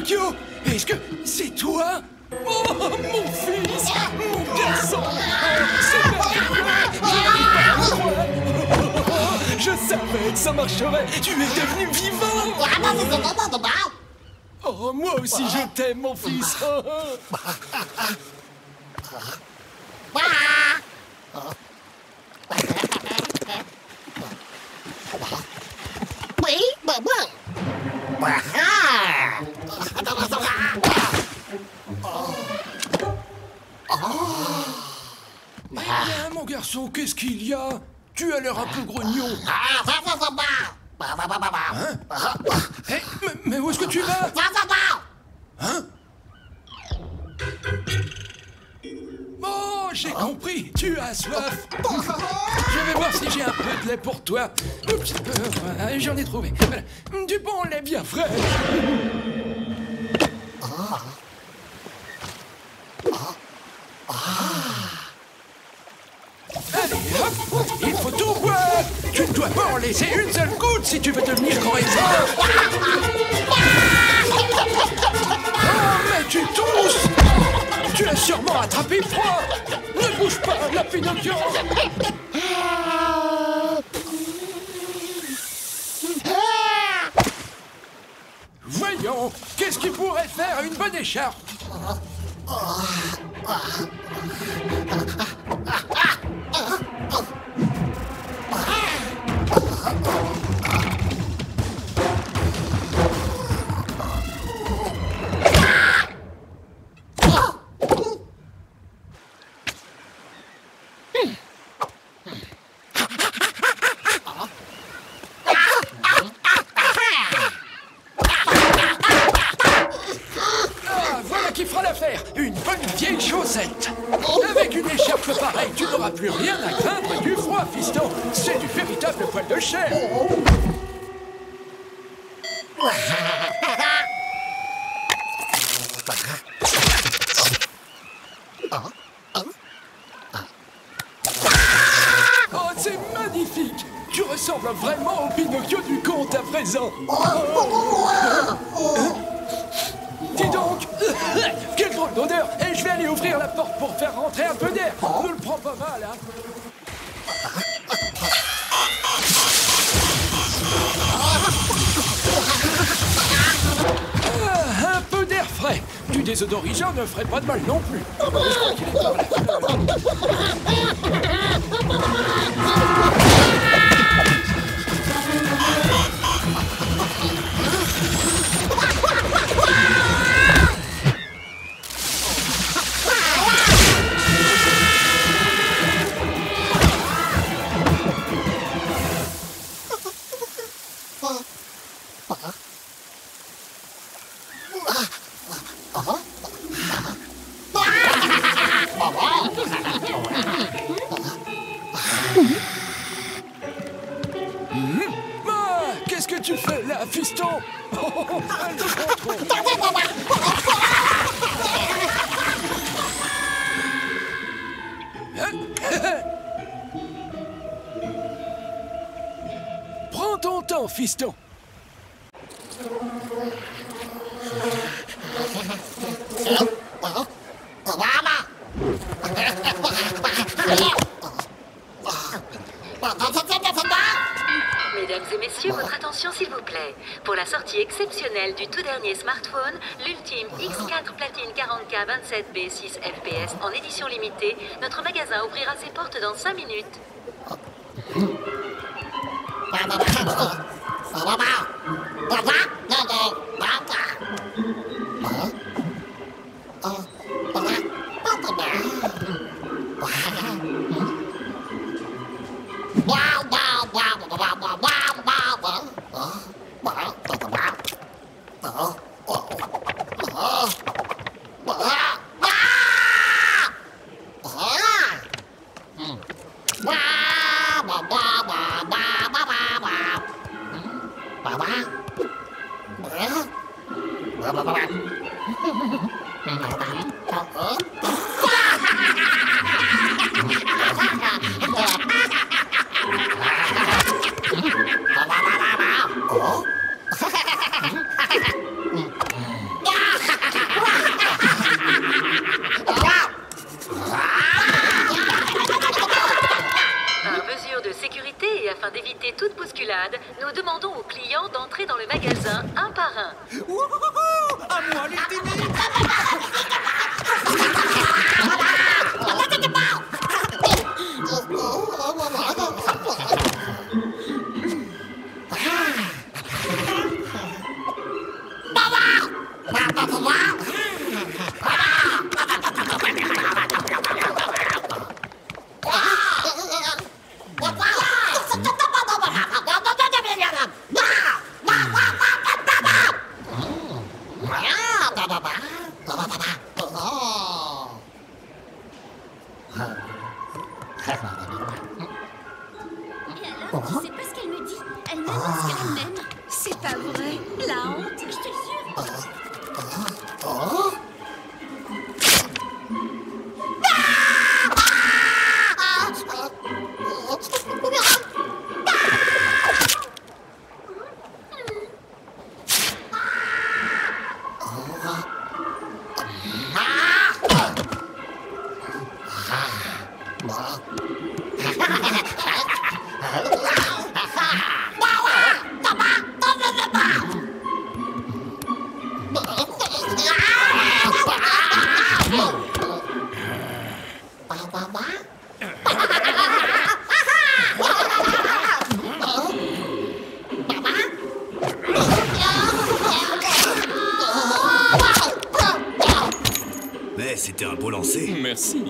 Pinocchio, est-ce que c'est toi? Oh, mon fils, mon garçon, oh, c'est merveilleux. Je savais que ça marcherait. Tu es devenu vivant. Oh, moi aussi je t'aime, mon fils. Eh bien, mon garçon, qu'est-ce qu'il y a? Tu as l'air un peu grognon. Hein? Hey, mais, mais où est-ce que tu vas? Hein? Oh, j'ai compris, tu as soif. Je vais voir si j'ai un peu de lait pour toi. Oups, euh, j'en ai trouvé. Voilà. Du bon lait bien frais. Allez, hop, il faut tout boire. Tu ne dois pas en laisser une seule goutte si tu veux devenir grand et fort. Oh, mais tu tousses. Tu as sûrement attrapé froid. Ne bouge pas, la Pinocchio. Voyons, qu'est-ce qui pourrait faire une bonne écharpe? Une bonne vieille chaussette. Avec une écharpe pareille, tu n'auras plus rien à craindre du froid, fiston. C'est du véritable poil de chair. Oh, c'est magnifique. Tu ressembles vraiment au Pinocchio du conte à présent. Hein? Dis donc, quelle drôle d'odeur. Et je vais aller ouvrir la porte pour faire rentrer un peu d'air. Ne le prends pas mal, hein. Ah, un peu d'air frais. Du désodorisant ne ferait pas de mal non plus. Je crois qu'il est par là. Qu'est-ce que tu fais là, fiston? Oh, elle te contrôle. Prends ton temps, fiston. Mesdames et messieurs, votre attention s'il vous plaît. Pour la sortie exceptionnelle du tout dernier smartphone, l'Ultime X quatre Platine quarante K vingt-sept B six F P S en édition limitée, notre magasin ouvrira ses portes dans cinq minutes. éviter toute bousculade, nous demandons aux clients d'entrer dans le magasin un par un. À moi l'ultime. Et alors, tu sais pas ce qu'elle me dit? Elle m'annonce qu'elle m'aime. C'est pas vrai. La honte. Je te jure. Mais c'était un beau lancer. Merci.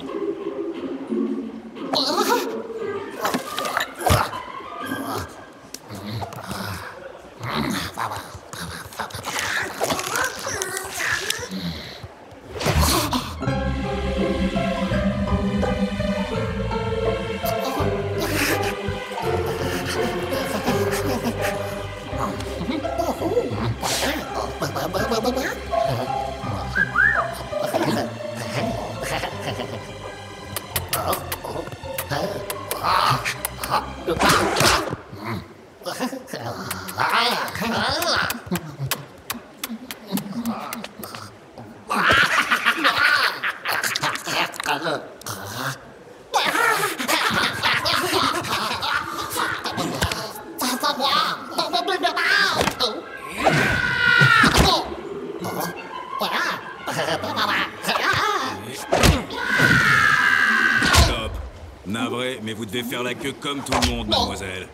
Top. Navré, mais vous devez faire la queue comme tout le monde, mademoiselle.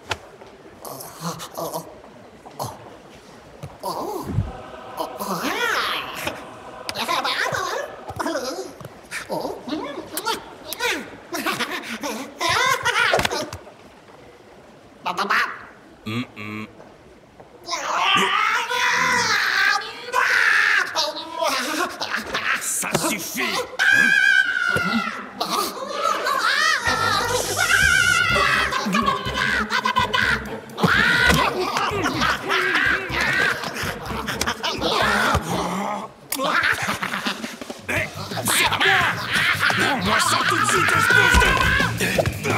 Hum, hum. Ça suffit, hein? Prends-moi ça tout de suite, espèce de...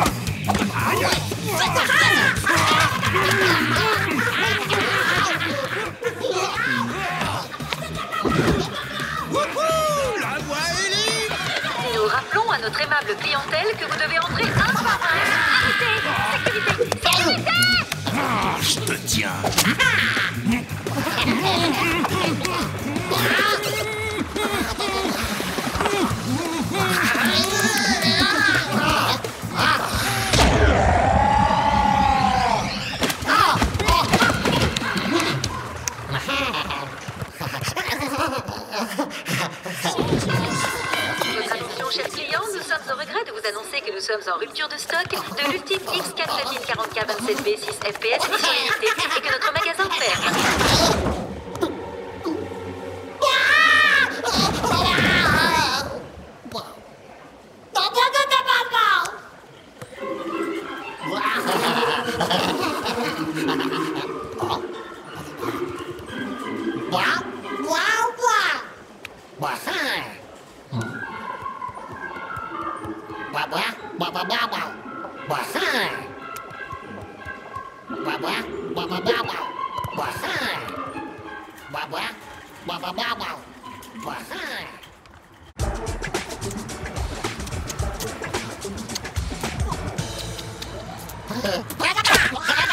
La voix est libre. Nous rappelons à notre aimable clientèle que vous devez entrer un par un. Sécurité! Sécurité! Sécurité! Ah, je te tiens. Votre attention, chers clients, nous sommes au regret de vous annoncer que nous sommes en rupture de stock de l'Ultime X quatre Platine quarante K vingt-sept B six F P S édition limitée et que notre magasin ferme. Blah, blah, blah.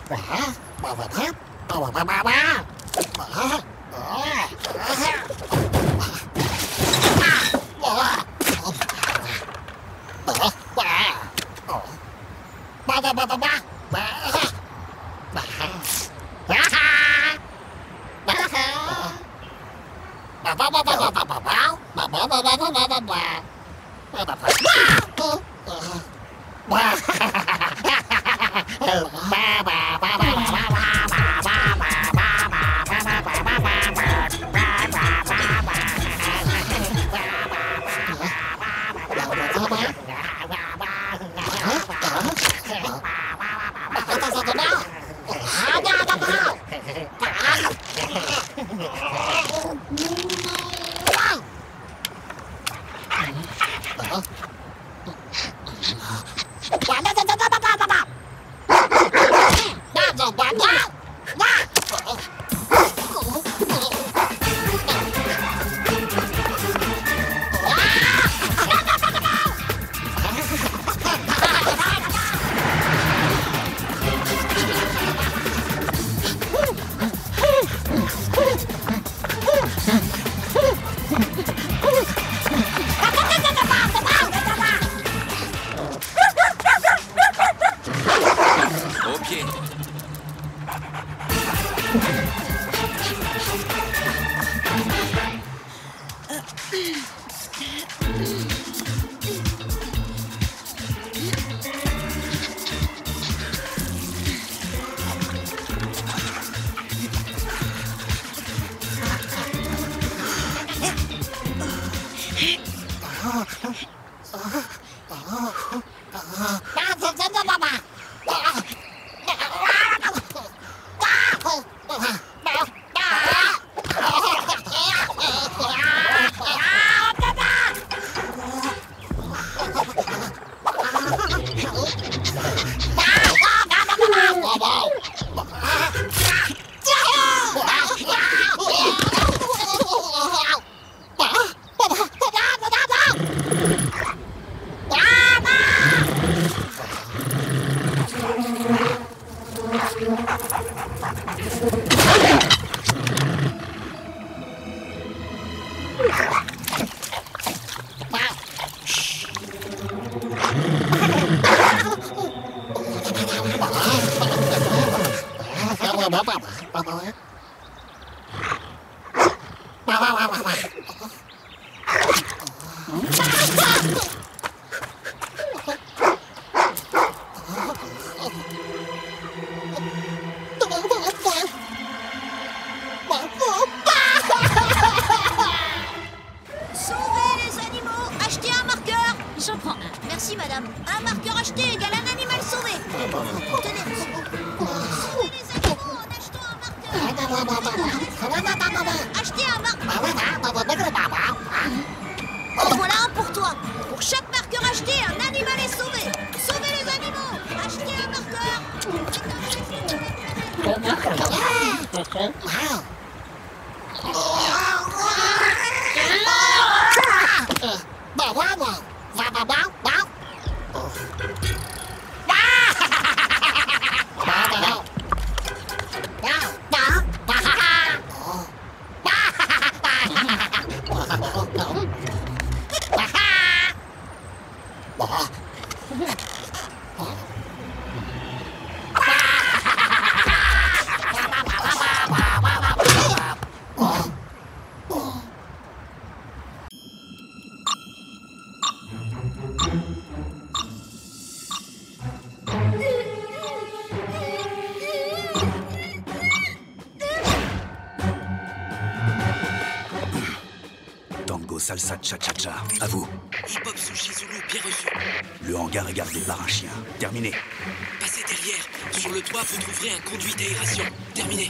Salsa cha-cha-cha, à vous. Hip-hop sushi Zulu, bien reçu. Le hangar est gardé par un chien. Terminé. Passez derrière. Sur le toit, vous trouverez un conduit d'aération. Terminé.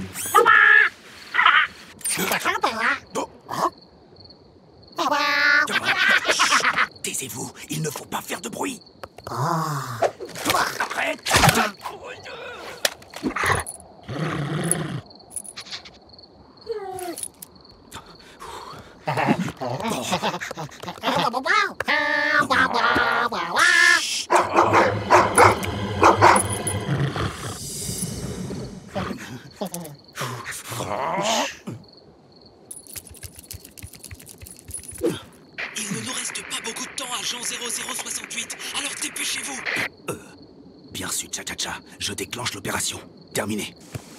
Taisez-vous, il ne faut pas faire de bruit. Arrête. Il ne nous reste pas beaucoup de temps, agent zéro zéro soixante-huit, alors dépêchez-vous. Euh, bien su, Cha-Cha-Cha. Je déclenche l'opération. Terminé.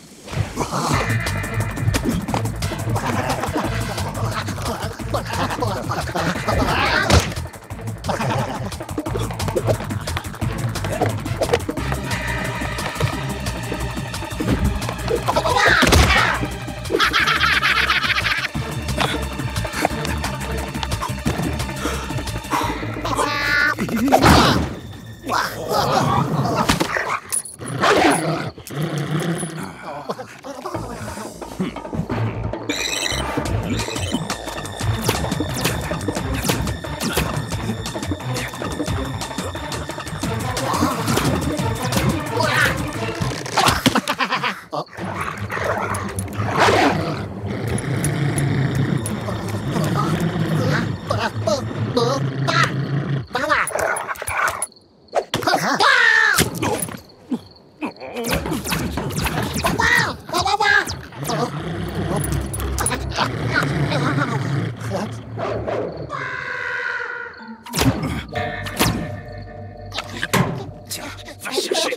Tiens, va chercher.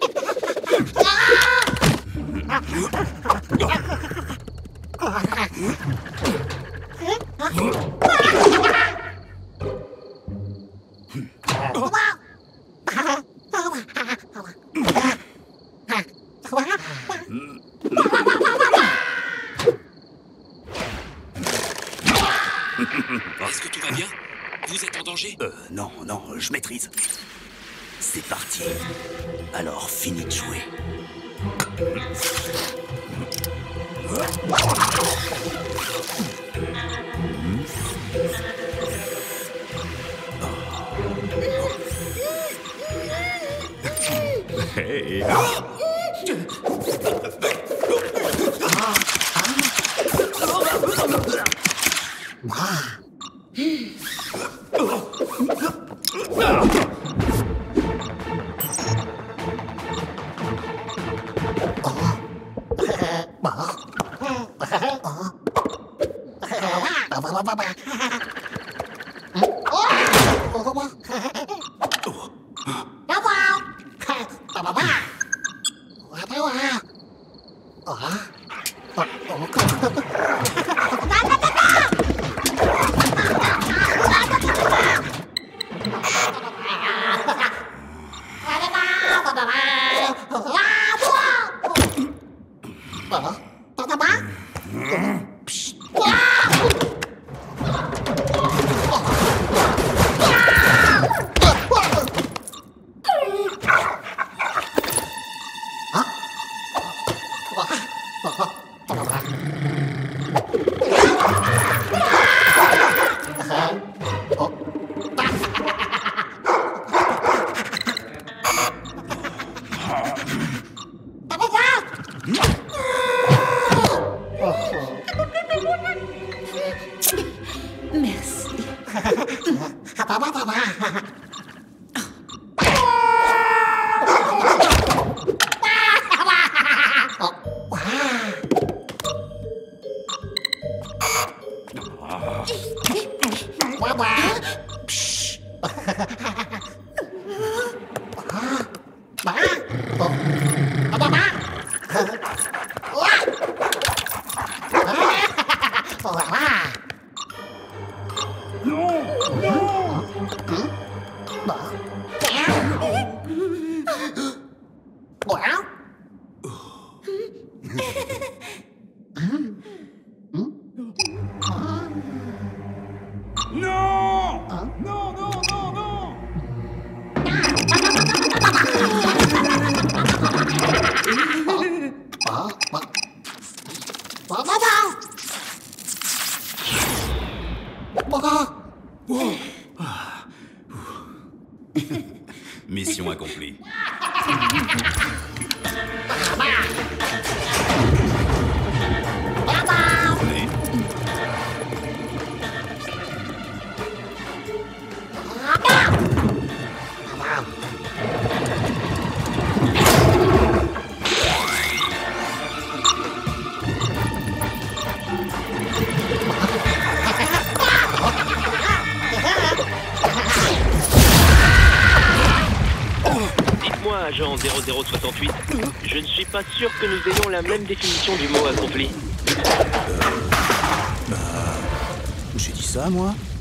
Est-ce que tout va bien? Vous êtes en danger? Euh, non, non, je maîtrise. C'est parti. Alors, fini de jouer. Hey. Mission accomplie. zéro zéro soixante-huit. Je ne suis pas sûr que nous ayons la même définition du mot accompli. Bah... J'ai dit ça, moi?